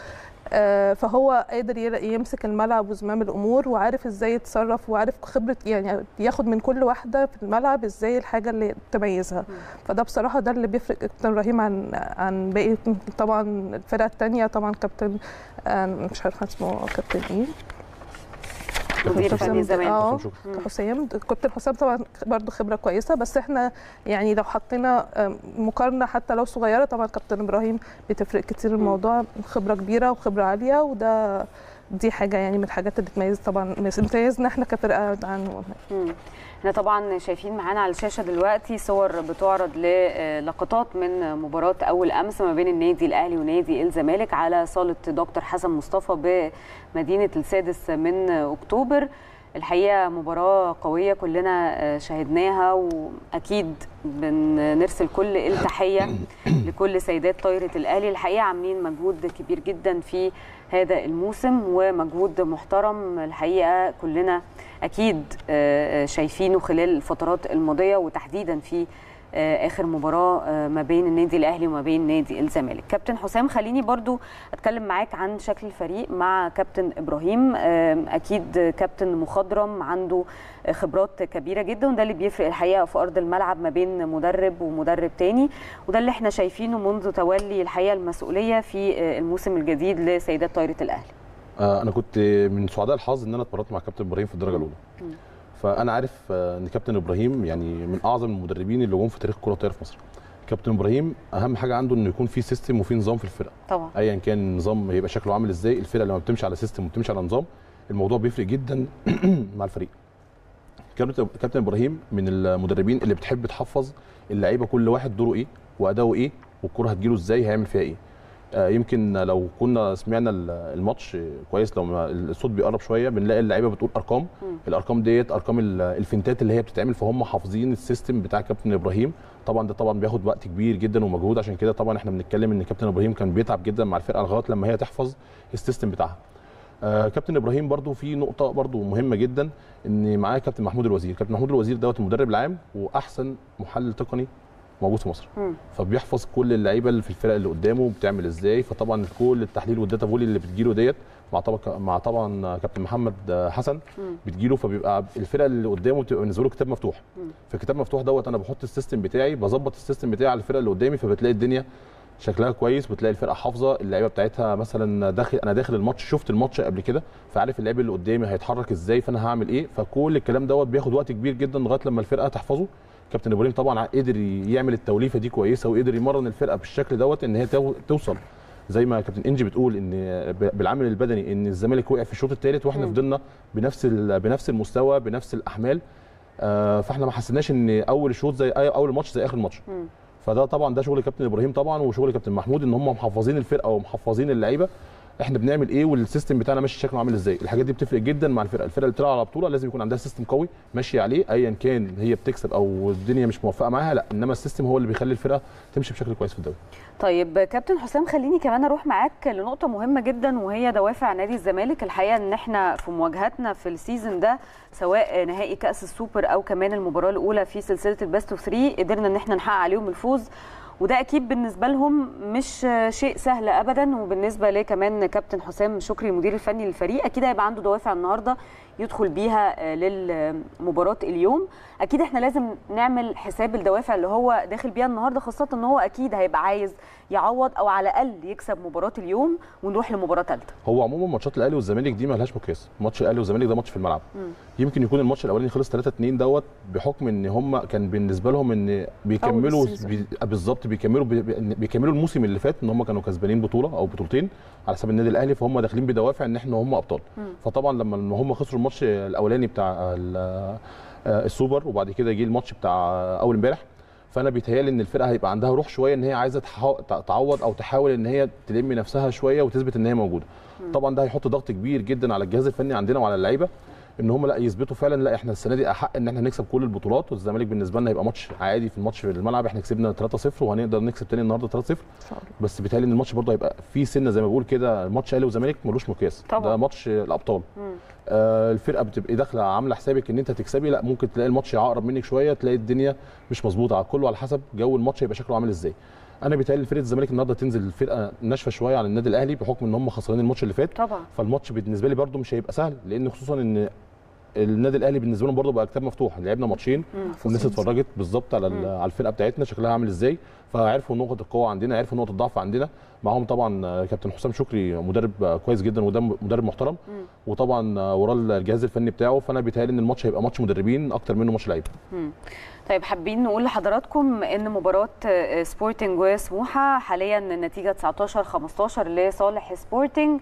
Speaker 3: فهو قادر يمسك الملعب وزمام الامور وعارف ازاي يتصرف وعارف خبره، يعني ياخد من كل واحده في الملعب ازاي الحاجه اللي تميزها. فده بصراحه ده اللي بيفرق كابتن ابراهيم عن باقي طبعا الفرقه الثانيه. طبعا كابتن مش عارفه اسمه كابتن ايه،
Speaker 1: مدير فني زمان
Speaker 3: حسام. كابتن حسام طبعا برضو خبره كويسه، بس احنا يعني لو حطينا مقارنه حتى لو صغيره طبعا كابتن ابراهيم بتفرق كتير الموضوع، خبره كبيره وخبره عاليه، دي حاجه يعني من الحاجات اللي تميز طبعا تميزنا احنا كفرقه عنه.
Speaker 1: احنا طبعا شايفين معانا على الشاشه دلوقتي صور بتعرض للقطات من مباراه اول امس ما بين النادي الاهلي ونادي الزمالك على صاله دكتور حسن مصطفى بمدينه السادس من اكتوبر. الحقيقه مباراه قويه كلنا شاهدناها، واكيد بنرسل كل التحيه لكل سيدات طايره الاهلي. الحقيقه عاملين مجهود كبير جدا في هذا الموسم ومجهود محترم الحقيقه كلنا اكيد شايفينه خلال الفترات الماضيه وتحديدا في اخر مباراه ما بين النادي الاهلي وما بين نادي الزمالك. كابتن حسام، خليني برضو اتكلم معاك عن شكل الفريق مع كابتن ابراهيم. اكيد كابتن مخضرم عنده خبرات كبيره جدا، وده اللي بيفرق الحقيقه في ارض الملعب ما بين مدرب ومدرب تاني، وده اللي احنا شايفينه منذ تولي الحقيقه المسؤوليه في الموسم الجديد لسيدات طايره الاهلي.
Speaker 2: انا كنت من سعداء الحظ ان انا اتمرنت مع كابتن ابراهيم في الدرجه الاولى، فانا عارف ان كابتن ابراهيم يعني من اعظم المدربين اللي جم في تاريخ الكره الطايره في مصر. كابتن ابراهيم اهم حاجه عنده انه يكون في سيستم وفي نظام في الفرقه
Speaker 1: طبعا
Speaker 2: ايا كان النظام هيبقى شكله عامل ازاي. الفرقه لما بتمشي على سيستم وبتمشي على نظام الموضوع بيفرق جدا مع الفريق. كابتن ابراهيم من المدربين اللي بتحب تحفظ اللعيبه كل واحد دوره ايه واداؤه ايه والكره هتجيله ازاي هيعمل فيها ايه. يمكن لو كنا سمعنا الماتش كويس لو الصوت بيقرب شويه بنلاقي اللعيبه بتقول ارقام. الارقام ديت ارقام الفنتات اللي هي بتتعمل فهم حافظين السيستم بتاع كابتن ابراهيم. طبعا ده طبعا بياخد وقت كبير جدا ومجهود عشان كده طبعا احنا بنتكلم ان كابتن ابراهيم كان بيتعب جدا مع الفرقه لغايه لما هي تحفظ السيستم بتاعها. كابتن ابراهيم برضو في نقطه برضو مهمه جدا ان معاه كابتن محمود الوزير. كابتن محمود الوزير دوت المدرب العام واحسن محلل تقني موجود في مصر. فبيحفظ كل اللعيبه اللي في الفرق اللي قدامه بتعمل ازاي. فطبعا كل التحليل والداتا فولي اللي بتجيله ديت مع طبعا كابتن محمد حسن بتجيله. فبيبقى الفرقه اللي قدامه بتبقى بالنسبه له كتاب مفتوح. فالكتاب مفتوح دوت انا بحط السيستم بتاعي بظبط السيستم بتاعي على الفرقه اللي قدامي فبتلاقي الدنيا شكلها كويس. بتلاقي الفرقه حافظه اللعيبه بتاعتها مثلا انا داخل الماتش شفت الماتش قبل كده فعارف اللعيب اللي قدامي هيتحرك ازاي فانا هعمل ايه. فكل الكلام دوت بياخد وقت كبير جدا لغايه لما الفرقه تحفظه. كابتن ابراهيم طبعا قدر يعمل التوليفه دي كويسه وقدر يمرن الفرقه بالشكل دوت ان هي توصل زي ما كابتن انجي بتقول ان بالعامل البدني ان الزمالك وقع في الشوط الثالث واحنا فضلنا بنفس المستوى بنفس الاحمال. فاحنا ما حسيناش ان اول شوط زي اول ماتش زي اخر ماتش. فده طبعا ده شغل كابتن ابراهيم طبعا وشغل كابتن محمود ان هم محافظين الفرقه ومحافظين اللعيبه احنا بنعمل ايه والسيستم بتاعنا ماشي شكله عامل ازاي. الحاجات دي بتفرق جدا مع الفرقه اللي بتلعب على بطوله لازم يكون عندها سيستم قوي ماشي عليه ايا كان هي بتكسب او الدنيا مش موفقه معاها لا انما السيستم هو اللي بيخلي الفرقه تمشي بشكل كويس في الدوري.
Speaker 1: طيب كابتن حسام خليني كمان اروح معاك لنقطه مهمه جدا وهي دوافع نادي الزمالك. الحقيقه ان احنا في مواجهاتنا في السيزون ده سواء نهائي كاس السوبر او كمان المباراه الاولى في سلسله البيست اوف 3 قدرنا ان احنا نحقق عليهم الفوز وده اكيد بالنسبه لهم مش شيء سهل ابدا. وبالنسبه ليه كمان كابتن حسام شكري المدير الفني للفريق اكيد هيبقى عنده دوافع النهارده يدخل بيها للمباراه اليوم. اكيد احنا لازم نعمل حساب الدوافع اللي هو داخل بيها النهارده خاصه ان هو اكيد هيبقى عايز يعوض او على الاقل يكسب مباراه اليوم ونروح لمباراه ثالثه.
Speaker 2: هو عموما ماتشات الاهلي والزمالك دي ما لهاش مقياس. ماتش الاهلي والزمالك ده ماتش في الملعب. يمكن يكون الماتش الاولاني خلص 3-2 دوت بحكم ان هم كان بالنسبه لهم ان بيكملوا بالظبط بيكملوا الموسم اللي فات ان هم كانوا كسبانين بطوله او بطولتين على حساب النادي الاهلي فهم داخلين بدوافع ان احنا هم ابطال. فطبعا لما هم خسروا الماتش الاولاني بتاع السوبر وبعد كده جه الماتش بتاع اول امبارح فانا بيتهيالي ان الفرقه هيبقى عندها روح شويه ان هي عايزه تعوض او تحاول ان هي تلم نفسها شويه وتثبت ان هي موجوده. طبعا ده هيحط ضغط كبير جدا على الجهاز الفني عندنا وعلى اللعيبه ان هم لا يثبتوا فعلا لا احنا السنه دي احق ان احنا نكسب كل البطولات. والزمالك بالنسبه لنا هيبقى ماتش عادي في الماتش في الملعب احنا كسبنا 3-0 وهنقدر نكسب تاني النهارده 3-0 بس بيتهيألي ان الماتش برضه هيبقى فيه سنه زي ما بقول كده ماتش اهلي وزمالك ملوش مقياس. ده ماتش الابطال. الفرقه بتبقى داخله عامله حسابك ان انت تكسبي لا ممكن تلاقي الماتش يعقرب منك شويه تلاقي الدنيا مش مظبوطه كله على حسب جو الماتش هيبقى شكله عامل ازاي. انا بيتهيألي فرقه الزمالك النهارده تنزل الفرقه ناشفه شويه على النادي الاهلي بحكم ان هم خسرانين الماتش اللي فات
Speaker 1: طبعا.
Speaker 2: فالماتش بالنسبه لي برده مش هيبقى سهل لان خصوصا ان النادي الاهلي بالنسبه لهم برده بقى كتاب مفتوح. لعبنا ماتشين والناس اتفرجت بالظبط على الفرقه بتاعتنا شكلها عامل ازاي فعرفوا نقط القوه عندنا عرفوا نقط الضعف عندنا. معاهم طبعا كابتن حسام شكري مدرب كويس جدا وده مدرب محترم وطبعا وراه الجهاز الفني بتاعه فانا بيتهيألي ان الماتش هيبقى ماتش مدربين اكتر منه ماتش لعيبه.
Speaker 1: طيب حابين نقول لحضراتكم ان مباراه سبورتنج وسموحه حاليا النتيجه 19-15 لصالح سبورتنج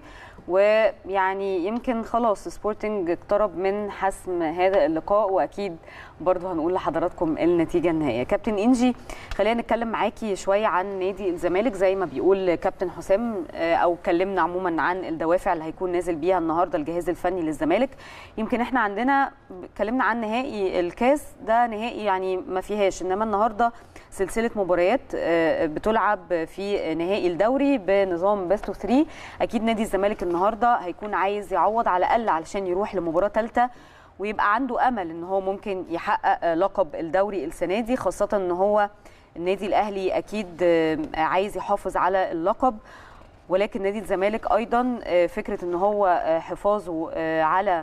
Speaker 1: ويعني يمكن خلاص سبورتنج اقترب من حسم هذا اللقاء واكيد برضه هنقول لحضراتكم النتيجه النهائيه. كابتن انجي خلينا نتكلم معاكي شويه عن نادي الزمالك زي ما بيقول كابتن حسام او اتكلمنا عموما عن الدوافع اللي هيكون نازل بيها النهارده الجهاز الفني للزمالك. يمكن احنا عندنا اتكلمنا عن نهائي الكاس ده نهائي يعني ما فيهاش انما النهارده سلسله مباريات بتلعب في نهائي الدوري بنظام بيست اوف 3. اكيد نادي الزمالك النهارده هيكون عايز يعوض على الاقل علشان يروح لمباراه ثالثه ويبقى عنده امل ان هو ممكن يحقق لقب الدوري السنه دي خاصه ان هو النادي الاهلي اكيد عايز يحافظ على اللقب ولكن نادي الزمالك ايضا فكره ان هو حفاظه على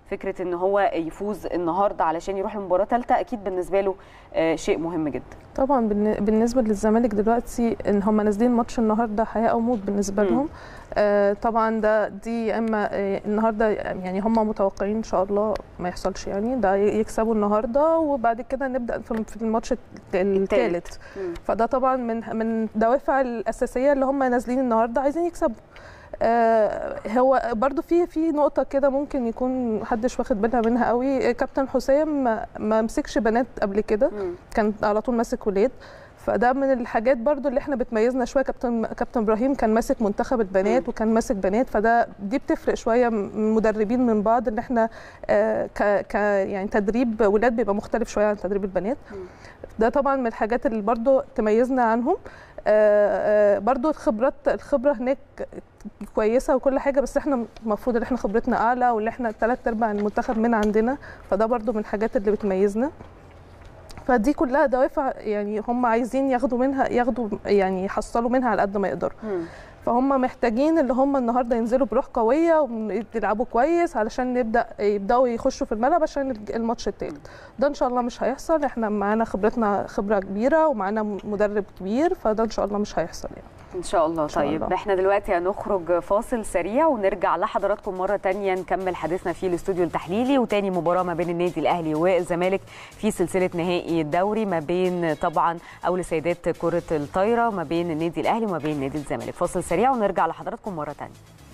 Speaker 1: فكره ان هو يفوز النهارده علشان يروح لمباراه ثالثه اكيد بالنسبه له شيء مهم جدا.
Speaker 3: طبعا بالنسبه للزمالك دلوقتي ان هم نازلين ماتش النهارده حياه او موت بالنسبه لهم. طبعا دي اما النهارده يعني هم متوقعين ان شاء الله ما يحصلش، يعني ده يكسبوا النهارده وبعد كده نبدا في الماتش الثالث. فده طبعا من دوافع الاساسيه اللي هم نازلين النهارده عايزين يكسبوا. هو برضو في نقطه كده ممكن يكون محدش واخد بالها منها قوي. كابتن حسام ما مسكش بنات قبل كده، كان على طول ماسك ولاد. فده من الحاجات برضو اللي احنا بتميزنا شويه. كابتن ابراهيم كان ماسك منتخب البنات وكان ماسك بنات، دي بتفرق شويه مدربين من بعض، ان احنا يعني تدريب ولاد بيبقى مختلف شويه عن تدريب البنات. ده طبعا من الحاجات اللي برضو تميزنا عنهم. برضو الخبره هناك كويسه وكل حاجه، بس احنا المفروض ان احنا خبرتنا اعلى، واللي احنا 3/4 المنتخب من عندنا، فده برضو من الحاجات اللي بتميزنا. فدي كلها دوافع يعني هم عايزين ياخدوا يعني يحصلوا منها على قد ما يقدروا. فهم محتاجين اللي هم النهارده ينزلوا بروح قويه ويلعبوا كويس علشان يبداوا يخشوا في الملعب عشان الماتش الثالث. ده ان شاء الله مش هيحصل، احنا معانا خبره كبيره ومعانا مدرب كبير، فده ان شاء الله مش هيحصل يعني.
Speaker 1: ان شاء الله. طيب احنا دلوقتي هنخرج فاصل سريع ونرجع لحضراتكم مره ثانيه نكمل حديثنا في الاستوديو التحليلي. وتاني مباراه ما بين النادي الاهلي والزمالك في سلسله نهائي الدوري ما بين طبعا او لسيدات كره الطايره ما بين النادي الاهلي وما بين نادي الزمالك. فاصل سريع ونرجع لحضراتكم مره ثانيه.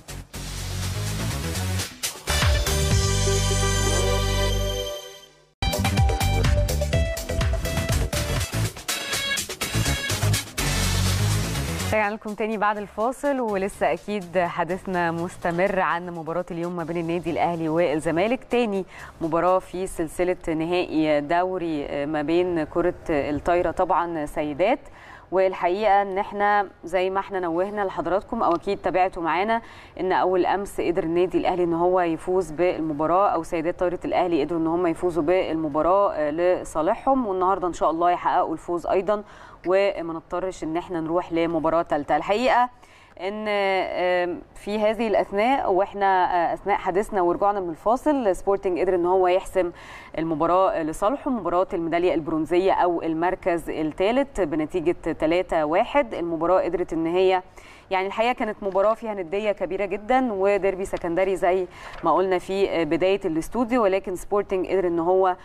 Speaker 1: رجعنا لكم تاني بعد الفاصل، ولسه اكيد حديثنا مستمر عن مباراه اليوم ما بين النادي الاهلي والزمالك. تاني مباراه في سلسله نهائي دوري ما بين كره الطايره طبعا سيدات. والحقيقه ان احنا زي ما احنا نوهنا لحضراتكم او اكيد تابعتوا معانا ان اول امس قدر النادي الاهلي ان هو يفوز بالمباراه، او سيدات طايره الاهلي قدروا ان هم يفوزوا بالمباراه لصالحهم، والنهارده ان شاء الله يحققوا الفوز ايضا وما نضطرش ان احنا نروح لمباراه ثالثه. الحقيقه ان في هذه الاثناء واحنا اثناء حديثنا ورجعنا من الفاصل، سبورتنج قدر ان هو يحسم المباراه لصالحه، مباراه الميداليه البرونزيه او المركز الثالث بنتيجه 3-1. المباراه قدرت ان هي يعني الحقيقه كانت مباراه فيها نديه كبيره جدا وديربي سكندري زي ما قلنا في بدايه الاستوديو، ولكن سبورتنج قدر ان هو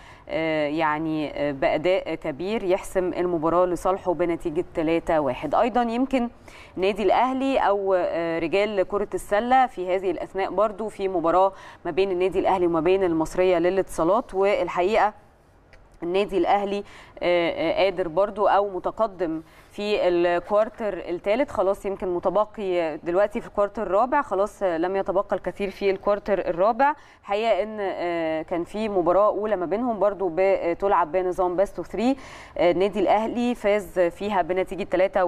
Speaker 1: يعني باداء كبير يحسم المباراه لصالحه بنتيجه 3-1. ايضا يمكن النادي الاهلي او رجال كره السله في هذه الاثناء برضو في مباراه ما بين النادي الاهلي وما بين المصريه للاتصالات، والحقيقه النادي الاهلي قادر برضو او متقدم في الكوارتر الثالث، خلاص يمكن متبقي دلوقتي في الكوارتر الرابع، خلاص لم يتبقى الكثير في الكوارتر الرابع. الحقيقه ان كان في مباراه اولى ما بينهم برضو بتلعب بنظام بيست اوف 3، النادي الاهلي فاز فيها بنتيجه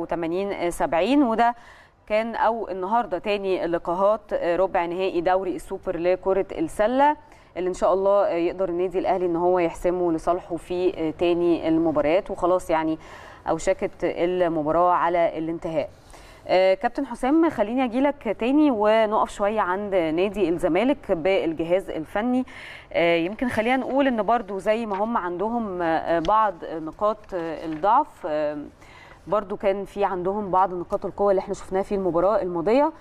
Speaker 1: 83-70، وده كان او النهارده تاني لقاءات ربع نهائي دوري السوبر لكره السله اللي ان شاء الله يقدر النادي الاهلي ان هو يحسمه لصالحه في تاني المباريات، وخلاص يعني اوشكت المباراه على الانتهاء. كابتن حسام خليني اجي لك تاني ونقف شويه عند نادي الزمالك بالجهاز الفني. يمكن خلينا نقول ان برضو زي ما هم عندهم بعض نقاط الضعف، برضو كان في عندهم بعض نقاط القوه اللي احنا شفناها في المباراه الماضيه.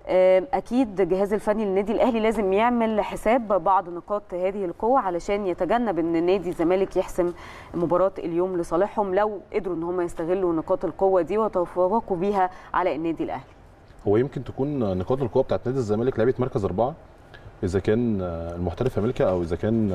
Speaker 1: اكيد الجهاز الفني للنادي الاهلي لازم يعمل حساب بعض نقاط هذه القوه علشان يتجنب ان نادي الزمالك يحسم مباراه اليوم لصالحهم لو قدروا ان هم يستغلوا نقاط القوه دي وتفوقوا بيها على النادي الاهلي.
Speaker 2: هو يمكن تكون نقاط القوه بتاعت نادي الزمالك لعيبه مركز 4، اذا كان المحترف امريكا او اذا كان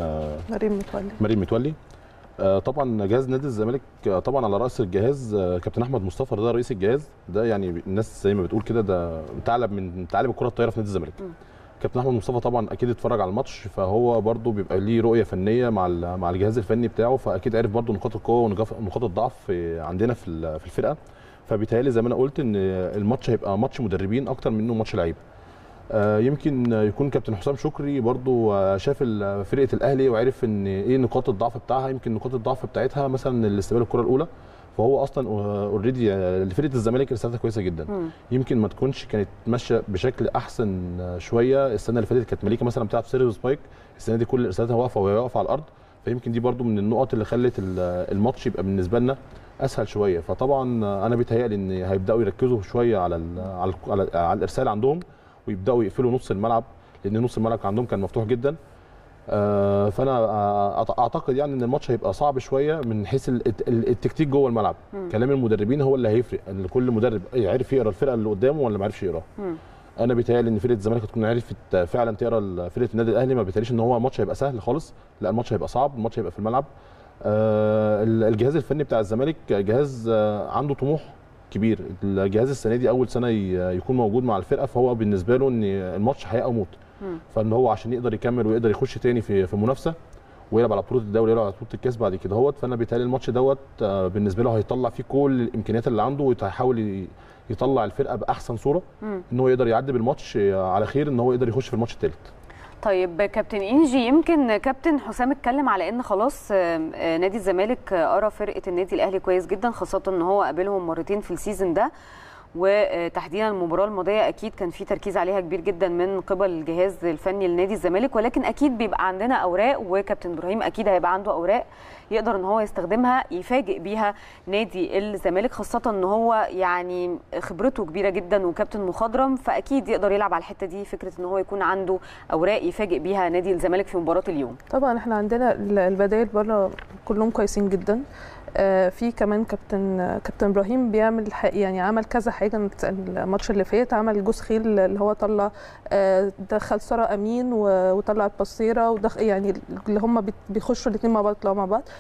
Speaker 2: مريم متولي. طبعا جهاز نادي الزمالك طبعا على راس الجهاز كابتن احمد مصطفى، ده رئيس الجهاز، ده يعني الناس زي ما بتقول كده ده ثعلب من ثعالب الكره الطايره في نادي الزمالك. كابتن احمد مصطفى طبعا اكيد اتفرج على الماتش، فهو برده بيبقى ليه رؤيه فنيه مع الجهاز الفني بتاعه، فاكيد عارف برده نقاط القوه ونقاط الضعف عندنا في الفرقه. فبيتهيألي زي ما انا قلت ان الماتش هيبقى ماتش مدربين اكتر من انه ماتش لعيبه. يمكن يكون كابتن حسام شكري برضو شاف فرقه الاهلي وعرف ان ايه نقاط الضعف بتاعها. يمكن نقاط الضعف بتاعتها مثلا الاستقبال الكره الاولى، فهو اصلا اوريدي فرقه الزمالك ارسالاتها كويسه جدا. يمكن ما تكونش كانت ماشيه بشكل احسن شويه السنه اللي فاتت، كانت مليكه مثلا بتاعه سيريو سبايك، السنه دي كل ارسالاتها واقفه وهي واقفه على الارض، فيمكن دي برده من النقط اللي خلت الماتش يبقى بالنسبه لنا اسهل شويه. فطبعا انا بيتهيألي ان هيبداوا يركزوا شويه على الارسال عندهم، ويبداوا يقفلوا نص الملعب، لان نص الملعب عندهم كان مفتوح جدا. فانا اعتقد يعني ان الماتش هيبقى صعب شويه من حيث التكتيك جوه الملعب. كلام المدربين هو اللي هيفرق، ان كل مدرب عرف يقرا الفرقه اللي قدامه ولا ما عرفش يقراها. انا بيتهيألي ان فرقه الزمالك هتكون عرفت فعلا تقرا فرقه النادي الاهلي. ما بيتهيأليش ان هو الماتش هيبقى سهل خالص، لا الماتش هيبقى صعب، الماتش هيبقى في الملعب. الجهاز الفني بتاع الزمالك جهاز عنده طموح كبير. الجهاز السنه دي اول سنه يكون موجود مع الفرقه، فهو بالنسبه له ان الماتش حياه او موت. فان هو عشان يقدر يكمل ويقدر يخش تاني في منافسه ويلعب على بطوله الدوري ويلعب على بطوله الكاس بعد كده فانا بيتهيألي الماتش بالنسبه له هيطلع فيه كل الامكانيات اللي عنده، وهيحاول يطلع الفرقه باحسن صوره ان هو يقدر يعدي بالماتش على خير، ان هو يقدر يخش في الماتش الثالث.
Speaker 1: طيب كابتن انجي، يمكن كابتن حسام اتكلم على ان خلاص نادي الزمالك قرا فرقه النادي الاهلي كويس جدا، خاصه ان هو قابلهم مرتين في السيزون ده، وتحديدا المباراه الماضيه اكيد كان في تركيز عليها كبير جدا من قبل الجهاز الفني لنادي الزمالك، ولكن اكيد بيبقى عندنا اوراق، وكابتن ابراهيم اكيد هيبقى عنده اوراق يقدر ان هو يستخدمها يفاجئ بيها نادي الزمالك، خاصه ان هو يعني خبرته كبيره جدا وكابتن مخضرم، فاكيد يقدر يلعب على الحته دي، فكره ان هو يكون عنده اوراق يفاجئ بيها نادي الزمالك في مباراه اليوم.
Speaker 3: طبعا احنا عندنا البدائل بره كلهم كويسين جدا. في كمان كابتن ابراهيم بيعمل يعني عمل كذا حاجه. الماتش اللي فات عمل جوز خيل اللي هو طلع دخل ساره امين وطلع البصيره يعني اللي هم بيخشوا الاثنين مع بعض يطلعوا مع بعض.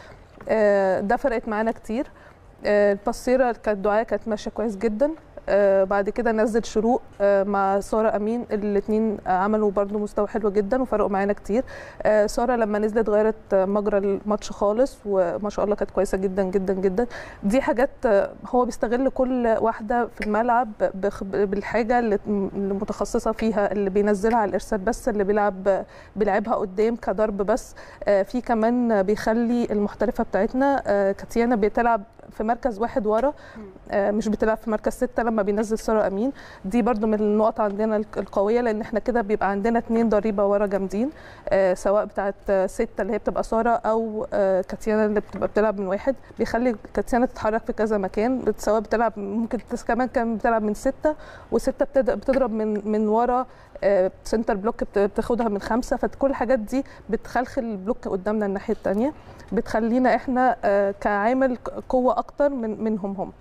Speaker 3: ده فرقت معانا كتير. البصيره كانت دعاء كانت ماشيه كويس جدا. بعد كده نزل شروق مع ساره امين، الاثنين عملوا برده مستوى حلو جدا وفرقوا معانا كتير. ساره لما نزلت غيرت مجرى الماتش خالص، وما شاء الله كانت كويسه جدا جدا جدا. دي حاجات هو بيستغل كل واحده في الملعب بالحاجه اللي متخصصه فيها، اللي بينزلها على الارسال بس، اللي بيلعبها قدام كضرب بس. في كمان بيخلي المحترفه بتاعتنا كاتيانا بتلعب في مركز واحد ورا، مش بتلعب في مركز 6 لما بينزل ساره امين. دي برضو من النقط عندنا القويه، لان احنا كده بيبقى عندنا 2 ضريبه ورا جامدين، سواء بتاعت 6 اللي هي بتبقى ساره او كاتيانا اللي بتبقى بتلعب من واحد. بيخلي كاتيانا تتحرك في كذا مكان، سواء بتلعب ممكن كمان كان بتلعب من 6 و6 بتضرب من ورا سنتر بلوك بتاخدها من 5. فكل الحاجات دي بتخلخل البلوك قدامنا الناحيه الثانيه، بتخلينا احنا كعامل قوه اكتر منهم هم.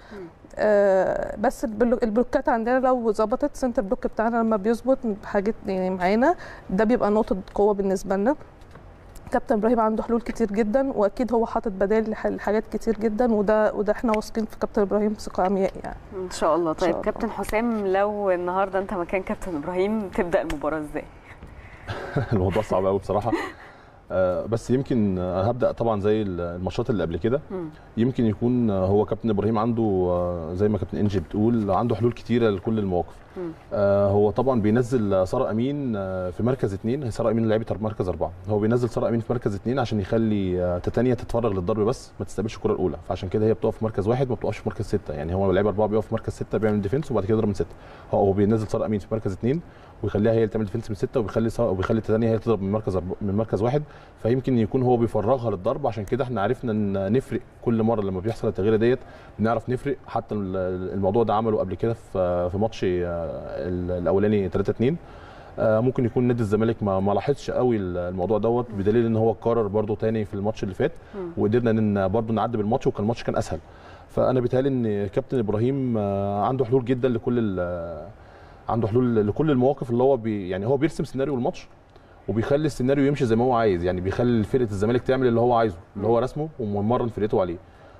Speaker 3: بس البلوكات عندنا لو ظبطت، سنتر بلوك بتاعنا لما بيظبط حاجات يعني معانا، ده بيبقى نقطه قوه بالنسبه لنا. كابتن ابراهيم عنده حلول كتير جدا، واكيد هو حاطط بدائل لحاجات كتير جدا، وده احنا واثقين في كابتن ابراهيم ثقه عمياء يعني
Speaker 1: ان شاء الله. طيب كابتن حسام، لو النهارده انت مكان كابتن ابراهيم تبدا المباراه ازاي؟
Speaker 2: الموضوع صعب قوي بصراحه. بس يمكن هبدا طبعا زي الماتشات اللي قبل كده. يمكن يكون هو كابتن ابراهيم عنده زي ما كابتن انجي بتقول عنده حلول كتيره لكل المواقف. هو طبعا بينزل ساره امين في مركز 2. ساره امين لعبت مركز 4، هو بينزل ساره امين في مركز 2 عشان يخلي تتانيا تتفرغ للضرب بس ما تستقبلش الكره الاولى، فعشان كده هي بتقف في مركز 1 ما بتقفش في مركز 6. يعني هو لعيب 4 بيقف في مركز 6 بيعمل ديفنس وبعد كده يضرب من 6. هو بينزل ساره امين في مركز 2 ويخليها هي اللي تعمل ديفنس من 6، وبيخلي الثانيه هي تضرب من مركز 1. فيمكن يكون هو بيفرغها للضرب، عشان كده احنا عرفنا ان نفرق كل مره لما بيحصل التغيير ديت بنعرف نفرق. حتى الموضوع ده عمله قبل كده في ماتش الاولاني 3-2. ممكن يكون نادي الزمالك ما لاحظش قوي الموضوع دوت، بدليل ان هو اتكرر برده تاني في الماتش اللي فات، وقدرنا ان برده نعدي بالماتش، وكان الماتش كان اسهل. فانا بيتهيألي ان كابتن ابراهيم عنده حلول جدا عنده حلول لكل المواقف اللي هو يعني هو بيرسم سيناريو الماتش وبيخلي السيناريو يمشي زي ما هو عايز. يعني بيخلي فرقه الزمالك تعمل اللي هو عايزه، اللي هو رسمه وممرن فرقته عليه.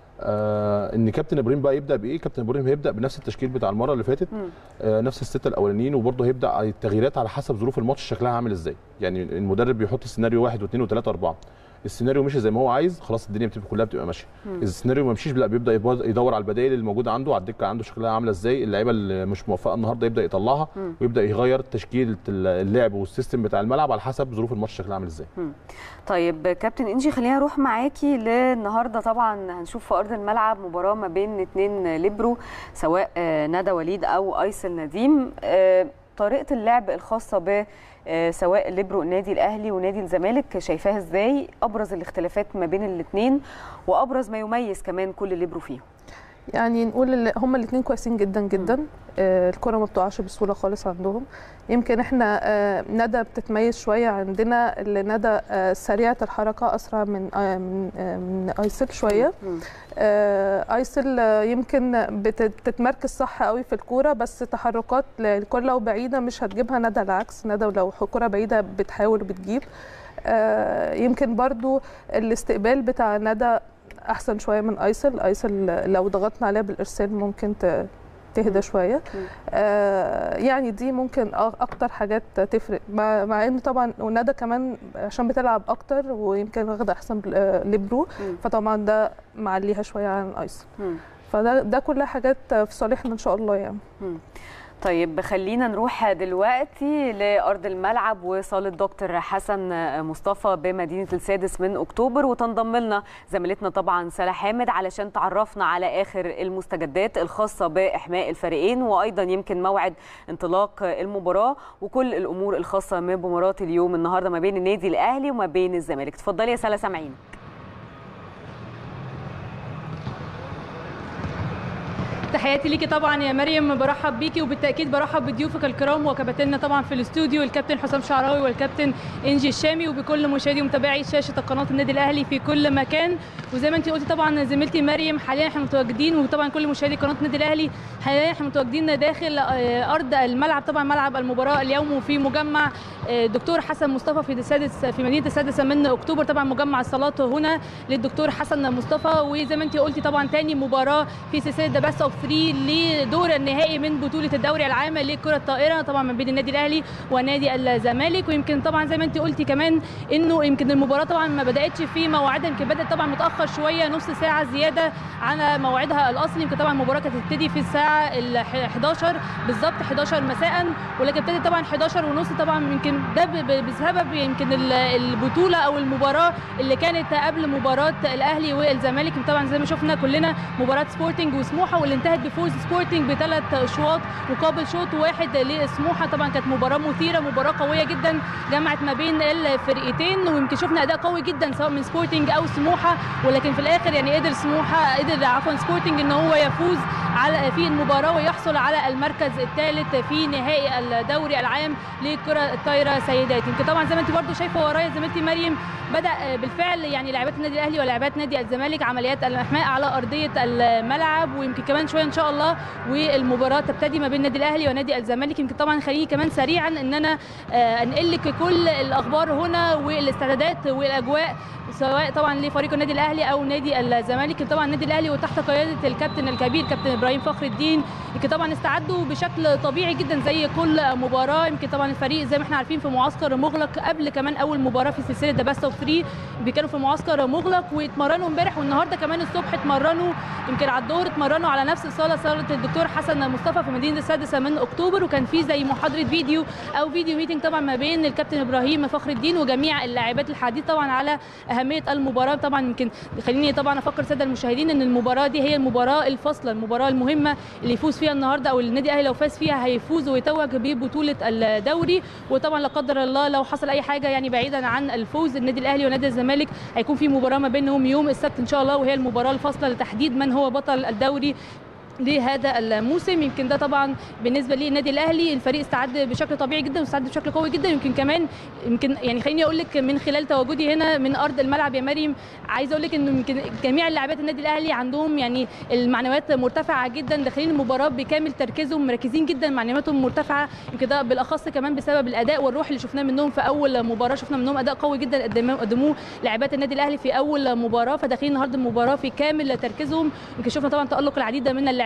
Speaker 2: ان كابتن ابراهيم بقى يبدا بايه؟ كابتن ابراهيم هيبدا بنفس التشكيل بتاع المره اللي فاتت، نفس السته الاولانيين، وبرده هيبدا التغييرات على حسب ظروف الماتش شكلها عامل ازاي. يعني المدرب بيحط السيناريو 1 و2 و3 و4. السيناريو مشي زي ما هو عايز خلاص الدنيا كلها بتبقى ماشيه. اذا السيناريو ما مشيش لا بيبدا يدور على البدائل اللي موجوده عنده، على الدكه عنده شكلها عامله ازاي، اللعيبه اللي مش موفقه النهارده يبدا يطلعها ويبدا يغير تشكيله اللعب والسيستم بتاع الملعب على حسب ظروف الماتش شكلها عامل ازاي.
Speaker 1: طيب كابتن انجي، خلينا نروح معاكي للنهارده. طبعا هنشوف في ارض الملعب مباراه ما بين 2 ليبرو، سواء ندى وليد او ايسل نديم. طريقه اللعب الخاصه ب سواء ليبرو النادي الاهلي ونادي الزمالك شايفاها ازاي؟ ابرز الاختلافات ما بين الاثنين وابرز ما يميز كمان كل ليبرو فيهم.
Speaker 3: يعني نقول هما الاثنين كويسين جدا جدا. الكره ما بتقعش بسهوله خالص عندهم. يمكن احنا ندى بتتميز شويه عندنا، اللي ندى سريعه الحركه اسرع من ايسل شويه. ايسل يمكن بتتمركز صح قوي في الكوره، بس تحركات الكره لو بعيده مش هتجيبها ندى، العكس ندى لو كره بعيده بتحاول وبتجيب. يمكن برضو الاستقبال بتاع ندى احسن شويه من ايسل لو ضغطنا عليها بالارسال ممكن تهدى شويه. يعني دي ممكن اكتر حاجات تفرق، مع ان طبعا وندى كمان عشان بتلعب اكتر ويمكن واخده احسن ليبرو، فطبعا ده معليها شويه عن ايسل. فده كلها حاجات في صالحنا ان شاء الله يعني.
Speaker 1: طيب خلينا نروح دلوقتي لأرض الملعب وصالة دكتور حسن مصطفى بمدينة السادس من أكتوبر، وتنضم لنا زميلتنا طبعا سلا حامد علشان تعرفنا على آخر المستجدات الخاصة بإحماء الفريقين، وأيضا يمكن موعد انطلاق المباراة وكل الأمور الخاصة بمباراة اليوم النهاردة ما بين النادي الأهلي وما بين الزمالك. تفضلي يا سلا، سامعين.
Speaker 4: تحياتي ليكي طبعا يا مريم، برحب بيكي وبالتاكيد برحب بضيوفك الكرام وكباتننا طبعا في الاستوديو، الكابتن حسام شعراوي والكابتن انجي الشامي، وبكل مشاهدي ومتابعي شاشه قناه النادي الاهلي في كل مكان. وزي ما انت قلتي طبعا زميلتي مريم، حاليا احنا متواجدين، وطبعا كل مشاهدي قناه النادي الاهلي حاليا احنا متواجدين داخل ارض الملعب، طبعا ملعب المباراه اليوم، وفي مجمع دكتور حسن مصطفى في مدينه السادسه من اكتوبر، طبعا مجمع الصالات هنا للدكتور حسن مصطفى. وزي ما انت قلتي طبعا ثاني مباراه في سلسله ذا بيست اوف 3 لدور النهائي من بطوله الدوري العام لكره الطائره، طبعا ما بين النادي الاهلي ونادي الزمالك. ويمكن طبعا زي ما انت قلتي كمان انه يمكن المباراه طبعا ما بداتش في موعدها، يمكن بدات طبعا متاخر شويه، نص ساعه زياده على موعدها الاصلي. يمكن طبعا المباراه كانت هتبتدي في الساعه 11 بالظبط، 11 مساء، ولكن ابتدت طبعا 11 ونص. طبعا يمكن ده بسبب يمكن البطوله او المباراه اللي كانت قبل مباراه الاهلي والزمالك. طبعا زي ما شفنا كلنا مباراه سبورتنج وسموحه، واللي انتهت بفوز سبورتنج ب3 شوط مقابل شوط واحد لسموحه. طبعا كانت مباراه مثيره، مباراه قويه جدا جمعت ما بين الفرقتين، ويمكن شفنا اداء قوي جدا سواء من سبورتنج او سموحه، ولكن في الاخر يعني قدر سبورتنج ان هو يفوز في المباراه ويحصل على المركز الثالث في نهائي الدوري العام لكره الطايره سيدات. يمكن طبعا زي ما انت برضو شايفه ورايا زميلتي مريم، بدا بالفعل يعني لاعبات النادي الاهلي ولاعبات نادي الزمالك عمليات الاحماء على ارضيه الملعب، ويمكن كمان شويه ان شاء الله والمباراه تبتدي ما بين النادي الاهلي ونادي الزمالك. يمكن طبعا خليني كمان سريعا ان انا انقل لك كل الاخبار هنا والاستعدادات والاجواء سواء طبعا لفريق النادي الاهلي او نادي الزمالك. طبعا النادي الاهلي وتحت قياده الكابتن الكبير كابتن ابراهيم فخر الدين يمكن طبعا استعدوا بشكل طبيعي جدا زي كل مباراه. يمكن طبعا الفريق زي ما احنا عارفين في معسكر مغلق قبل كمان اول مباراه في سلسله ذا بيست اوف 3، كانوا في معسكر مغلق واتمرنوا امبارح والنهارده كمان الصبح اتمرنوا، يمكن على الظهر اتمرنوا على نفس صاله الدكتور حسن مصطفى في مدينه السادسه من اكتوبر، وكان في زي محاضره فيديو ميتنج طبعا ما بين الكابتن ابراهيم فخر الدين وجميع اللاعبات الحديث طبعا على اهميه المباراه. طبعا يمكن خليني طبعا افكر الساده المشاهدين ان المباراه دي هي المباراه الفاصله، المباراه المهمه اللي يفوز فيها النهارده او النادي الاهلي لو فاز فيها هيفوز ويتوج ببطوله الدوري. وطبعا لا قدر الله لو حصل اي حاجه يعني بعيدا عن الفوز النادي الاهلي ونادي الزمالك هيكون في مباراه ما بينهم يوم السبت ان شاء الله، وهي المباراه الفاصله لتحديد من هو بطل الدوري لهذا الموسم. يمكن ده طبعا بالنسبه للنادي الاهلي الفريق استعد بشكل طبيعي جدا واستعد بشكل قوي جدا. يمكن كمان يعني خليني اقول لك من خلال تواجدي هنا من ارض الملعب يا مريم، عايزه اقول لك انه يمكن جميع اللاعبات النادي الاهلي عندهم يعني المعنويات مرتفعه جدا داخلين المباراه بكامل تركيزهم، مركزين جدا، معنوياتهم مرتفعه. يمكن ده بالاخص كمان بسبب الاداء والروح اللي شفناه منهم في اول مباراه، شفنا منهم اداء قوي جدا قدموه لاعبات النادي الاهلي في اول مباراه، فداخلين النهارده المباراه في كامل تركيزهم. يمكن شفنا طبعا تالق العديد من اللاعبات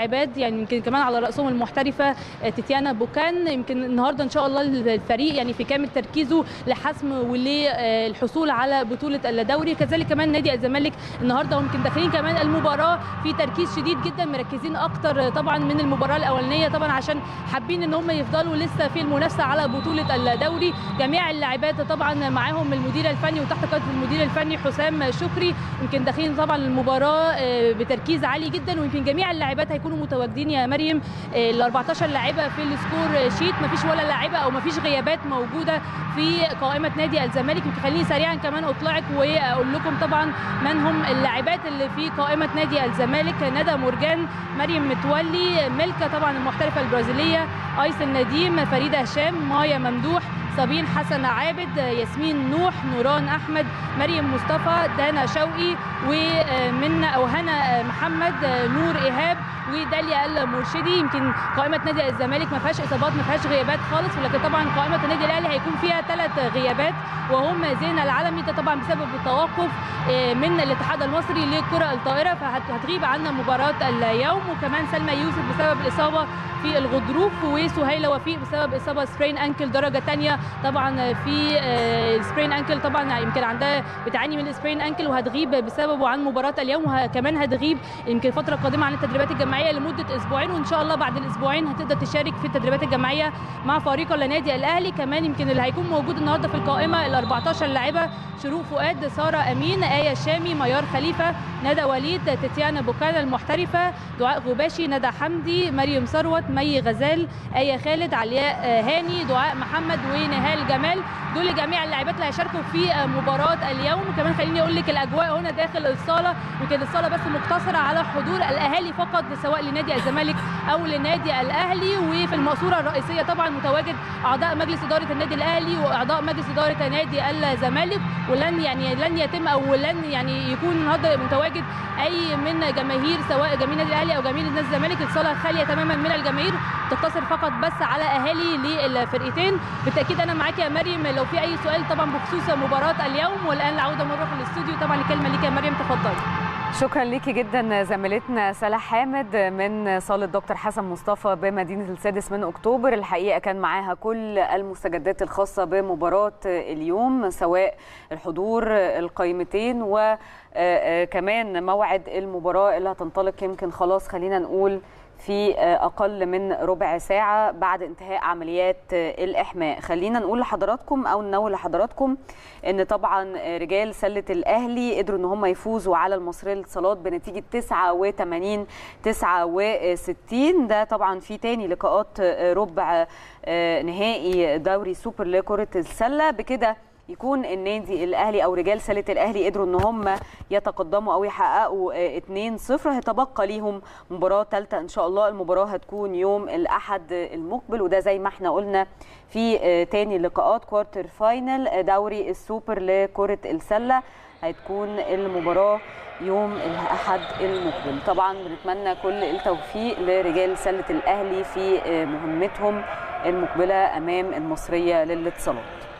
Speaker 4: اللاعبات، يعني يمكن كمان على راسهم المحترفه تيتيانا بوكان. يمكن النهارده ان شاء الله الفريق يعني في كامل تركيزه لحسم وللحصول على بطوله الدوري. كذلك كمان نادي الزمالك النهارده ويمكن داخلين كمان المباراه في تركيز شديد جدا، مركزين اكتر طبعا من المباراه الاولانيه طبعا عشان حابين ان هم يفضلوا لسه في المنافسه على بطوله الدوري. جميع اللاعبات طبعا معاهم المدير الفني وتحت قياده المدير الفني حسام شكري، يمكن داخلين طبعا المباراه بتركيز عالي جدا. ويمكن جميع اللاعبات هيكونوا متواجدين يا مريم، ال 14 لاعبه في السكور شيت، مفيش ولا لاعبه او مفيش غيابات موجوده في قائمه نادي الزمالك. خليني سريعا كمان اطلعك واقول لكم طبعا من هم اللاعبات اللي في قائمه نادي الزمالك. ندى مرجان، مريم متولي، ملكه طبعا المحترفه البرازيليه، ايسن نديم، فريده هشام، مايا ممدوح، صابين حسن عابد، ياسمين نوح، نوران احمد، مريم مصطفى، دانا شوقي، ومنى او هنا محمد، نور ايهاب، وداليا المرشدي. يمكن قائمه نادي الزمالك ما فيهاش اصابات، ما فيهاش غيابات خالص، ولكن طبعا قائمه النادي الاهلي هيكون فيها 3 غيابات، وهم زينه العلمي ده طبعا بسبب التوقف من الاتحاد المصري للكره الطائره فهتغيب عنا مباراه اليوم، وكمان سلمى يوسف بسبب الاصابه في الغضروف، وسهيله وفيق بسبب اصابه سبرين انكل درجه ثانيه طبعا في سبرين انكل، طبعا يمكن عندها بتعاني من سبرين انكل وهتغيب بسببه عن مباراه اليوم، وكمان هتغيب يمكن فتره قادمه عن التدريبات الجماعيه لمده اسبوعين، وان شاء الله بعد الاسبوعين هتقدر تشارك في التدريبات الجماعيه مع فريق النادي الاهلي. كمان يمكن اللي هيكون موجود النهارده في القائمه ال 14 لاعبه: شروق فؤاد، ساره امين، ايه شامي، ميار خليفه، ندى وليد، تيتيانا بوكانا المحترفه، دعاء غباشي، ندى حمدي، مريم ثروت، مي غزال، ايه خالد، علياء هاني، دعاء محمد، ونهال جمال. دول جميع اللاعبات اللي هيشاركوا في مباراه اليوم. وكمان خليني اقول لك الاجواء هنا داخل الصاله، يمكن الصاله بس مقتصره على حضور الاهالي فقط سواء لنادي الزمالك او لنادي الاهلي، وفي المقصوره الرئيسيه طبعا متواجد اعضاء مجلس اداره النادي الاهلي واعضاء مجلس اداره نادي الزمالك، لن يتم او لن يكون النهارده متواجد اي من جماهير سواء جماهير النادي الاهلي او جماهير نادي الزمالك. الصاله خاليه تماما من الجماهير، تقتصر فقط بس على اهالي للفرقتين. بالتاكيد انا معاكي يا مريم لو في اي سؤال طبعا بخصوص مباراه اليوم. والان العوده مره في الاستوديو، طبعا الكلمه ليك يا مريم، تفضلي.
Speaker 1: شكرا ليكي جدا زميلتنا سلا حامد من صاله دكتور حسن مصطفى بمدينه السادس من اكتوبر. الحقيقه كان معاها كل المستجدات الخاصه بمباراه اليوم، سواء الحضور، القائمتين، وكمان موعد المباراه اللي هتنطلق يمكن خلاص خلينا نقول في أقل من ربع ساعة بعد انتهاء عمليات الإحماء. خلينا نقول لحضراتكم أو ننوه لحضراتكم أن طبعا رجال سلة الأهلي قدروا أن هم يفوزوا على المصرية للاتصالات بنتيجة 89-69. ده طبعا في تاني لقاءات ربع نهائي دوري سوبر لكرة السلة. بكده يكون النادي الاهلي او رجال سله الاهلي قدروا ان هم يتقدموا او يحققوا 2-0. هيتبقى ليهم مباراه ثالثه ان شاء الله، المباراه هتكون يوم الاحد المقبل، وده زي ما احنا قلنا في تاني لقاءات كوارتر فاينل دوري السوبر لكره السله. هتكون المباراه يوم الاحد المقبل. طبعا بنتمنى كل التوفيق لرجال سله الاهلي في مهمتهم المقبله امام المصريه للاتصالات.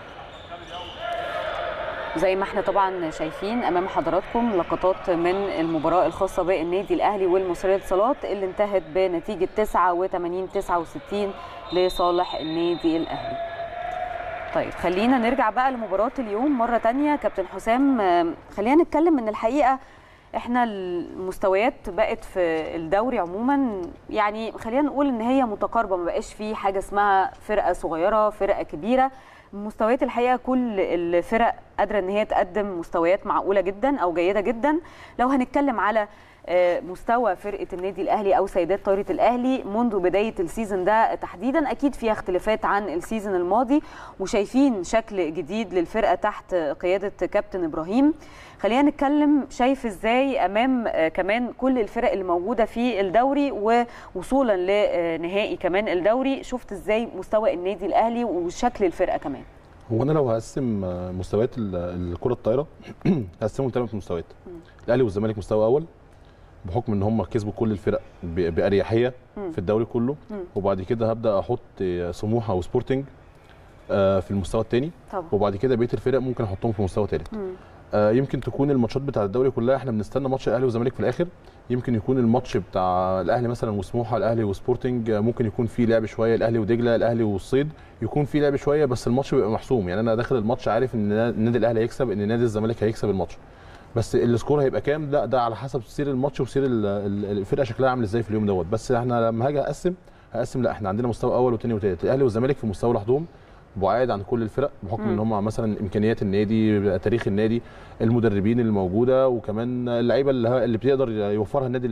Speaker 1: زي ما احنا طبعا شايفين امام حضراتكم لقطات من المباراه الخاصه بالنادي الاهلي والمصريه للاتصالات اللي انتهت بنتيجه 89-69 لصالح النادي الاهلي. طيب خلينا نرجع بقى لمباراه اليوم مره ثانيه. كابتن حسام، خلينا نتكلم ان الحقيقه احنا المستويات بقت في الدوري عموما يعني خلينا نقول ان هي متقاربه، ما بقاش في حاجه اسمها فرقه صغيره فرقه كبيره. مستويات الحقيقه كل الفرق قادره ان هي تقدم مستويات معقوله جدا او جيده جدا. لو هنتكلم على مستوى فرقه النادي الاهلي او سيدات طايره الاهلي منذ بدايه السيزون ده تحديدا، اكيد في اختلافات عن السيزون الماضي، وشايفين شكل جديد للفرقه تحت قياده كابتن ابراهيم. خلينا نتكلم شايف ازاي امام كمان كل الفرق اللي موجوده في الدوري ووصولا لنهائي كمان الدوري، شفت ازاي مستوى النادي الاهلي وشكل الفرقه كمان؟
Speaker 2: هو انا لو هقسم مستويات الكره الطايره هقسمهم 3 مستويات. الاهلي والزمالك مستوى اول بحكم ان هم كسبوا كل الفرق باريحيه في الدوري كله، وبعد كده هبدا احط سموحه وسبورتنج في المستوى الثاني، وبعد كده بقيه الفرق ممكن احطهم في مستوى ثالث. يمكن تكون الماتشات بتاع الدوري كلها احنا بنستنى ماتش الاهلي والزمالك في الاخر. يمكن يكون الماتش بتاع الاهلي مثلا وسموحه، الاهلي وسبورتنج، ممكن يكون فيه لعب شويه، الاهلي ودجله، الاهلي والصيد يكون فيه لعب شويه، بس الماتش بيبقى محسوم. يعني انا داخل الماتش عارف ان النادي الاهلي هيكسب، ان نادي الزمالك هيكسب الماتش، بس السكور هيبقى كام ده على حسب سير الماتش وسير الفرقه شكلها عامل ازاي في اليوم دوت. بس احنا لما هاجي هقسم لا، احنا عندنا مستوى اول وثاني وثالث. الاهلي والزمالك في مستوى لوحدهم بعاد عن كل الفرق بحكم ان هم مثلا امكانيات النادي، تاريخ النادي، المدربين اللي موجوده، وكمان اللعيبه اللي بيقدر يوفرها النادي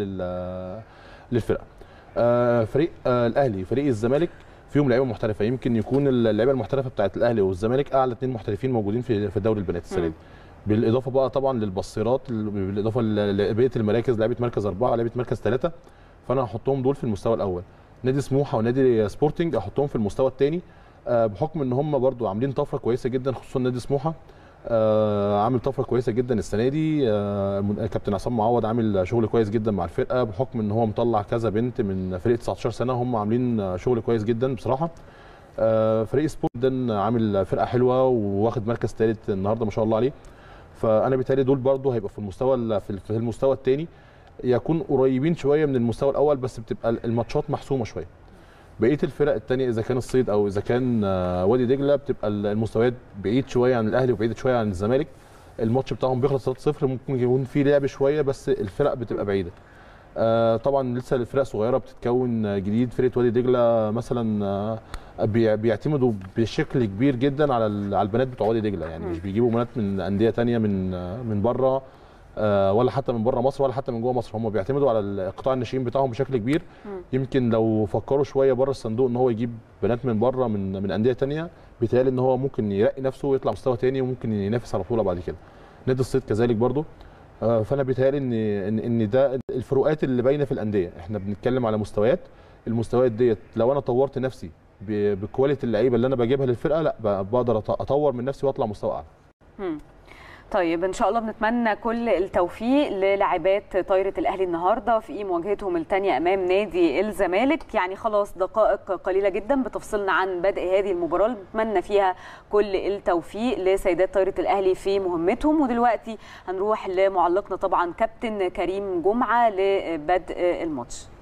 Speaker 2: للفرقه. فريق الاهلي فريق الزمالك فيهم لعيبه محترفه. يمكن يكون اللعيبه المحترفه بتاعت الاهلي والزمالك اعلى 2 محترفين موجودين في دوري البنات السنه دي، بالاضافه بقى طبعا للبصيرات، بالاضافه لبقيه المراكز، لعيبه مركز 4، لعيبه مركز 3. فانا هحطهم دول في المستوى الاول. نادي سموحه ونادي سبورتنج احطهم في المستوى الثاني، بحكم ان هم برضو عاملين طفره كويسه جدا، خصوصا نادي سموحه عامل طفره كويسه جدا السنه دي. كابتن عصام معوض عامل شغل كويس جدا مع الفرقه، بحكم ان هو مطلع كذا بنت من فريق 19 سنه، هم عاملين شغل كويس جدا بصراحه. فريق سبورت ده عامل فرقه حلوه وواخد مركز ثالث النهارده ما شاء الله عليه. فانا بالتالي دول برضو هيبقى في المستوى الثاني، يكون قريبين شويه من المستوى الاول، بس بتبقى الماتشات محسومه شويه. بقيه الفرق الثانيه اذا كان الصيد او اذا كان وادي دجله بتبقى المستويات بعيد شويه عن الاهلي وبعيد شويه عن الزمالك. الماتش بتاعهم بيخلص 3-0، ممكن يكون فيه لعب شويه بس الفرق بتبقى بعيده. طبعا لسه الفرق صغيره بتتكون جديد. فرقه وادي دجله مثلا بيعتمدوا بشكل كبير جدا على البنات بتوع وادي دجله، يعني مش بيجيبوا بنات من انديه ثانيه من بره، ولا حتى من بره مصر ولا حتى من جوه مصر. هم بيعتمدوا على قطاع الناشئين بتاعهم بشكل كبير. يمكن لو فكروا شويه بره الصندوق ان هو يجيب بنات من بره من انديه ثانيه، بيتهيألي ان هو ممكن يرقي نفسه ويطلع مستوى ثاني وممكن ينافس على بطوله بعد كده. نادي الصيد كذلك برضه. فانا بيتهيألي ان ده الفروقات اللي باينه في الانديه. احنا بنتكلم على مستويات، المستويات ديت لو انا طورت نفسي بكواليتي اللعيبه اللي انا بجيبها للفرقه، لا بقدر اطور من نفسي واطلع مستوى اعلى.
Speaker 1: طيب ان شاء الله بنتمنى كل التوفيق للاعبات طايره الاهلي النهارده في مواجهتهم الثانيه امام نادي الزمالك. يعني خلاص دقائق قليله جدا بتفصلنا عن بدء هذه المباراه، بنتمنى فيها كل التوفيق لسيدات طايره الاهلي في مهمتهم. ودلوقتي هنروح لمعلقنا طبعا كابتن كريم جمعه لبدء الماتش.